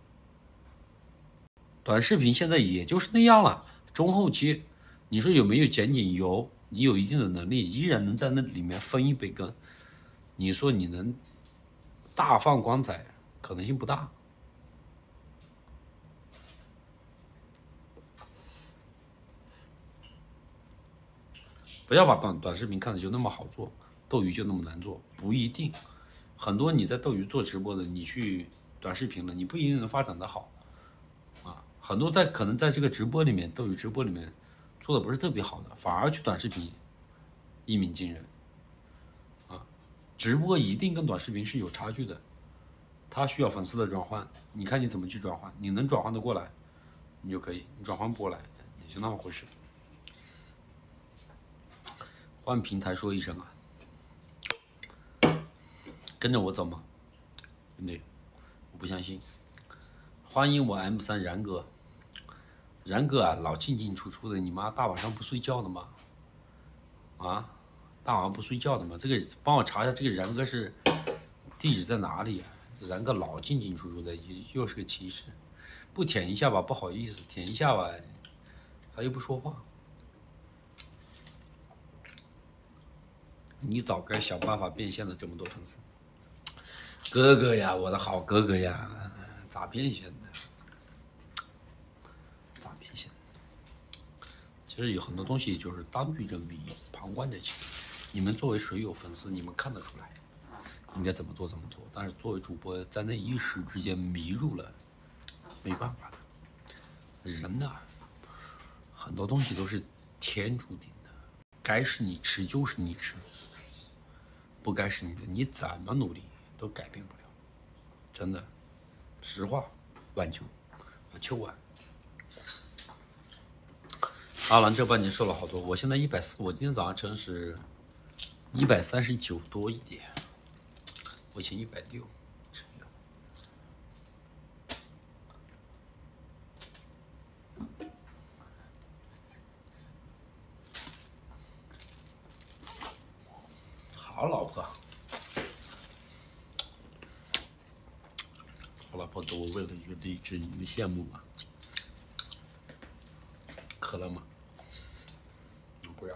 S1: 短视频现在也就是那样了，中后期，你说有没有前景？有，你有一定的能力，依然能在那里面分一杯羹。你说你能大放光彩，可能性不大。不要把短短视频看的就那么好做，斗鱼就那么难做，不一定。很多你在斗鱼做直播的，你去短视频了，你不一定能发展的好啊。很多在可能在这个直播里面，斗鱼直播里面做的不是特别好的，反而去短视频一鸣惊人啊。直播一定跟短视频是有差距的，它需要粉丝的转换，你看你怎么去转换，你能转换得过来，你就可以；你转换不过来，也就那么回事。换平台说一声啊，跟着我走吗？对不对？我不相信。欢迎我 M 三然哥，然哥啊，老进进出出的，你妈大晚上不睡觉的吗？啊，大晚上不睡觉的吗？这个帮我查一下，这个然哥是地址在哪里啊？然哥老进进出出的，又是个歧视。不舔一下吧，不好意思，舔一下吧，他又不说话。你早该想办法变现了，这么多粉丝。哥哥呀，我的好哥哥呀，咋变现的？咋变现的？其实有很多东西就是当局者迷，旁观者清。你们作为水友粉丝，你们看得出来应该怎么做怎么做，但是作为主播，在那一时之间迷入了，没办法的。人呐，很多东西都是天注定的，该是你吃就是你吃，不该是你的，你怎么努力都改变不了。真的，实话，晚秋，秋晚。阿兰这半年瘦了好多，我现在一百四，我今天早上称是一百三十九多一点，我以前一百六。好老婆，我老婆给我喂了一个荔枝，你们羡慕吗？渴了吗？我不要。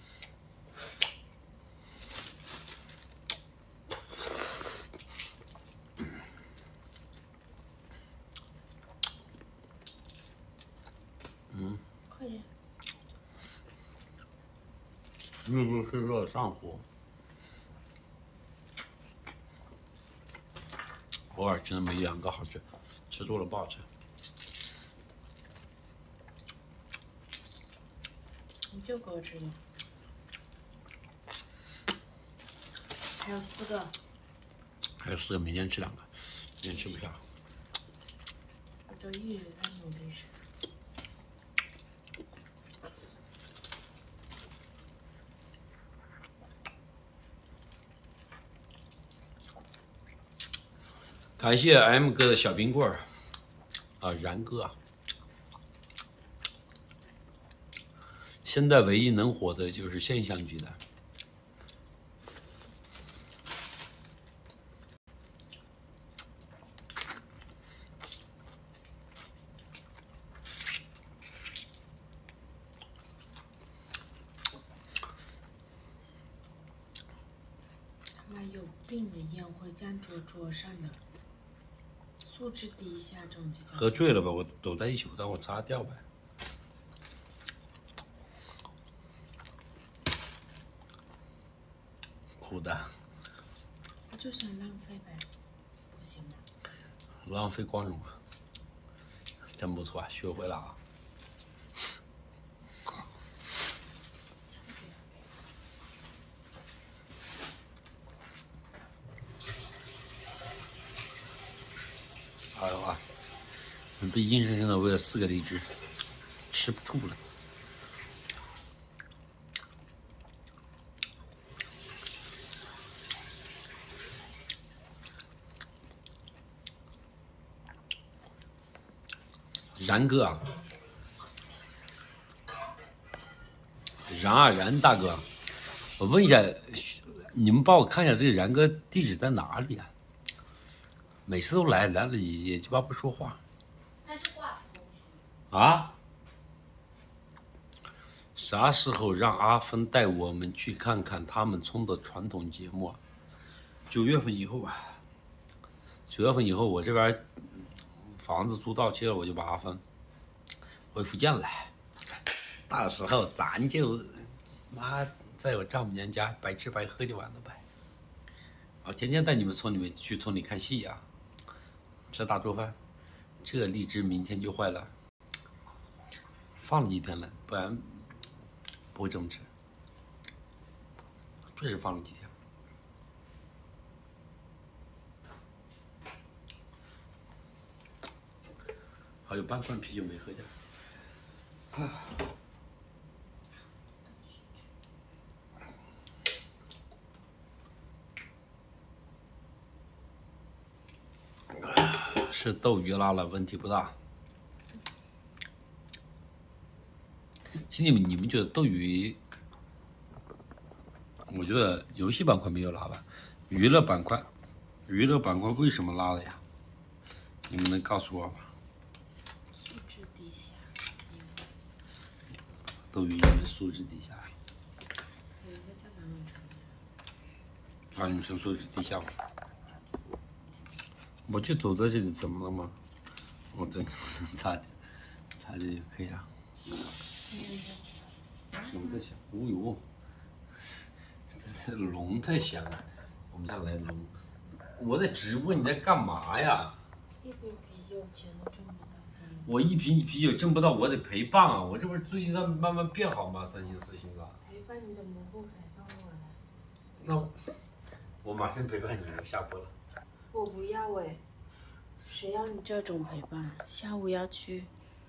S1: 嗯，
S2: 快点。
S1: 日不是热上火，偶尔吃那么一两个好吃，吃多了不好吃。
S2: 你就给我吃的，还有四个。
S1: 还有四个，明天吃两个，今天吃不下。
S2: 我都一直在努力吃。
S1: 感谢 M 哥的小冰棍儿，啊，然哥啊，现在唯一能火的就是现象级的。
S2: 他妈有病的烟灰溅桌桌上的，素质低下这种就叫。
S1: 喝醉了吧？我抖在一起，我当我擦掉呗。苦的。
S2: 我就想浪费呗，不行吗？
S1: 浪费光荣啊！真不错啊，学会了啊。还有啊， 被硬生生的喂了四个荔枝，吃不吐了。然哥啊，然啊然大哥，我问一下，你们帮我看一下这个然哥地址在哪里啊？每次都来，来了也鸡巴不说话。啊？啥时候让阿峰带我们去看看他们村的传统节目啊？九月份以后吧。九月份以后，我这边房子租到期了，我就把阿峰回福建了。到时候咱就妈在我丈母娘家白吃白喝就完了呗。我天天带你们村里面去村里看戏呀、啊，吃大做饭。这荔枝明天就坏了，放了几天了，不然不会这么吃。确实放了几天。还有半罐啤酒没喝掉。啊。是斗鱼拉了，问题不大。兄弟们，你们觉得斗鱼？我觉得游戏板块没有拉吧，娱乐板块，娱乐板块为什么拉了呀？你们能告诉我吗？
S2: 素质低下。
S1: 斗鱼因为素质低下。
S2: 有一个叫蓝永成的。
S1: 蓝永成素质低下吗？我就走在这里，怎么了吗？我真差点，差点就可以了。什么在响？哦呦，这是龙在响啊！我们家来龙。我在直播，你在干嘛呀？
S2: 一瓶啤酒钱都挣不到。
S1: 我一瓶啤酒挣不到，我得陪伴啊！我这不是最近在慢慢变好吗？三星四星的。
S2: 陪伴你怎么不陪伴我呢？
S1: 那我，我马上陪伴你，我下播了。
S2: 我不要哎，谁要你这种陪伴？下午要去。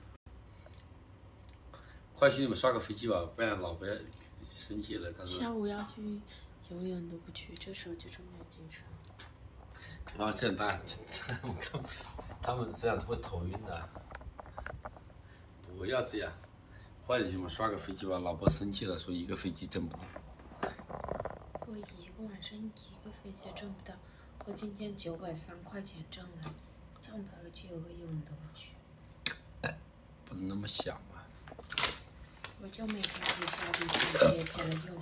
S1: 快去你们刷个飞机吧，不然老婆生气了。他说。
S2: 下午要去，永远都不去，这时候就这么有精神。
S1: 啊，这大，我看他们这样会头晕的。不要这样，快点去嘛，刷个飞机吧。老婆生气了，说一个飞机挣不到。
S2: 我一个晚上一个飞机挣不到，我今天九百三块钱挣了，这样陪我去游个泳都不去。
S1: 不能那么想嘛。
S2: 我就每天回家里去接接了用。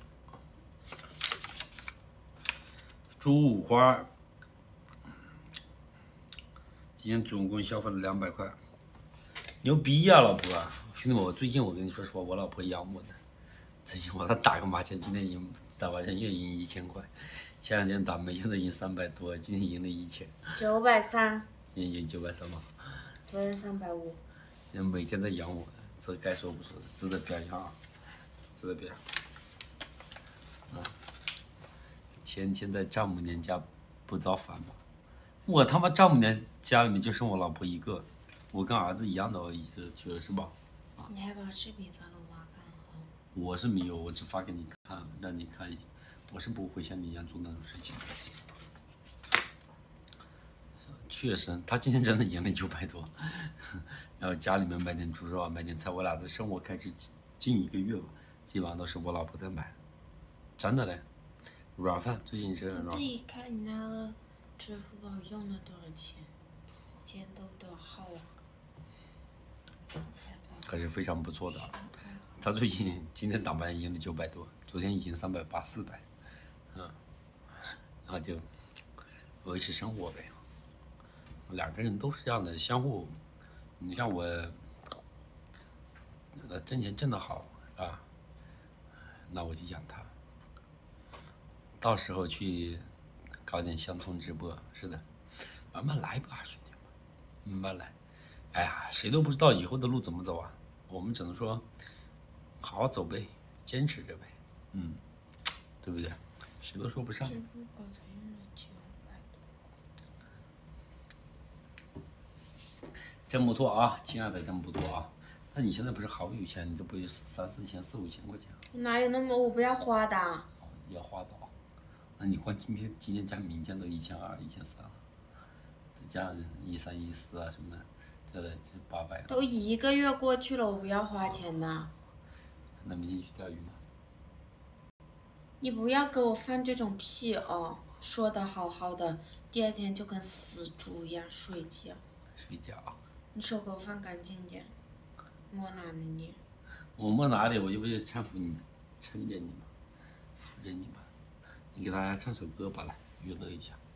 S1: 猪五花，今天总共消费了两百块，牛逼呀、啊，老婆！兄弟们，我最近我跟你说实话，我老婆养我呢。最近我她打个麻将，今天赢打麻将又赢一千块，前两天打每天都赢三百多，今天赢了一千。
S2: 九百三。
S1: 今天赢九百三吗？
S2: 昨天三百五。
S1: 每天在养我，这该说不说的，值得表扬啊，值得表扬。啊，天天在丈母娘家不造反吗？我他妈丈母娘家里面就剩我老婆一个，我跟儿子一样的意思，觉得是吧？
S2: 啊、你还把视频发给我妈看哈？
S1: 我是没有，我只发给你看，让你看一下，我是不会像你一样做那种事情的。确实，他今天真的赢了九百多，然后家里面买点猪肉啊，买点菜，我俩的生活开支近一个月吧，基本上都是我老婆在买，真的嘞。软饭最近是软饭。
S2: 自己看你那个支付宝用了多少钱，今天都多少号啊？
S1: 还是非常不错的。他最近今天打麻将赢了九百多，昨天赢三百八四百，嗯，然后就维持生活呗。两个人都是这样的，相互。你像我，呃，挣钱挣得好啊，那我就养他。到时候去搞点乡村直播，是的，慢慢来吧，兄弟们，慢慢来。哎呀，谁都不知道以后的路怎么走啊，我们只能说，好好走呗，坚持着呗，嗯，对不对？谁都说不上。
S2: 支付宝才用了九百多。
S1: 真不错啊，亲爱的，真不错啊。那你现在不是好有钱，你这不有三四千、四五千块钱？
S2: 哪有那么我不要花的？
S1: 要花的啊。那你光今天、今天加明天都一千二、一千三了，再加上一三一四啊什么的，这这八百。
S2: 都一个月过去了，我不要花钱的。
S1: 那明天去钓鱼吗？
S2: 你不要给我放这种屁哦！说的好好的，第二天就跟死猪一样睡觉。
S1: 睡觉啊。
S2: 你手给我放干净点，摸哪了你？
S1: 我摸哪里？我就不是搀扶你，撑着你嘛，扶着你嘛。你给大家唱首歌吧，来娱乐一下。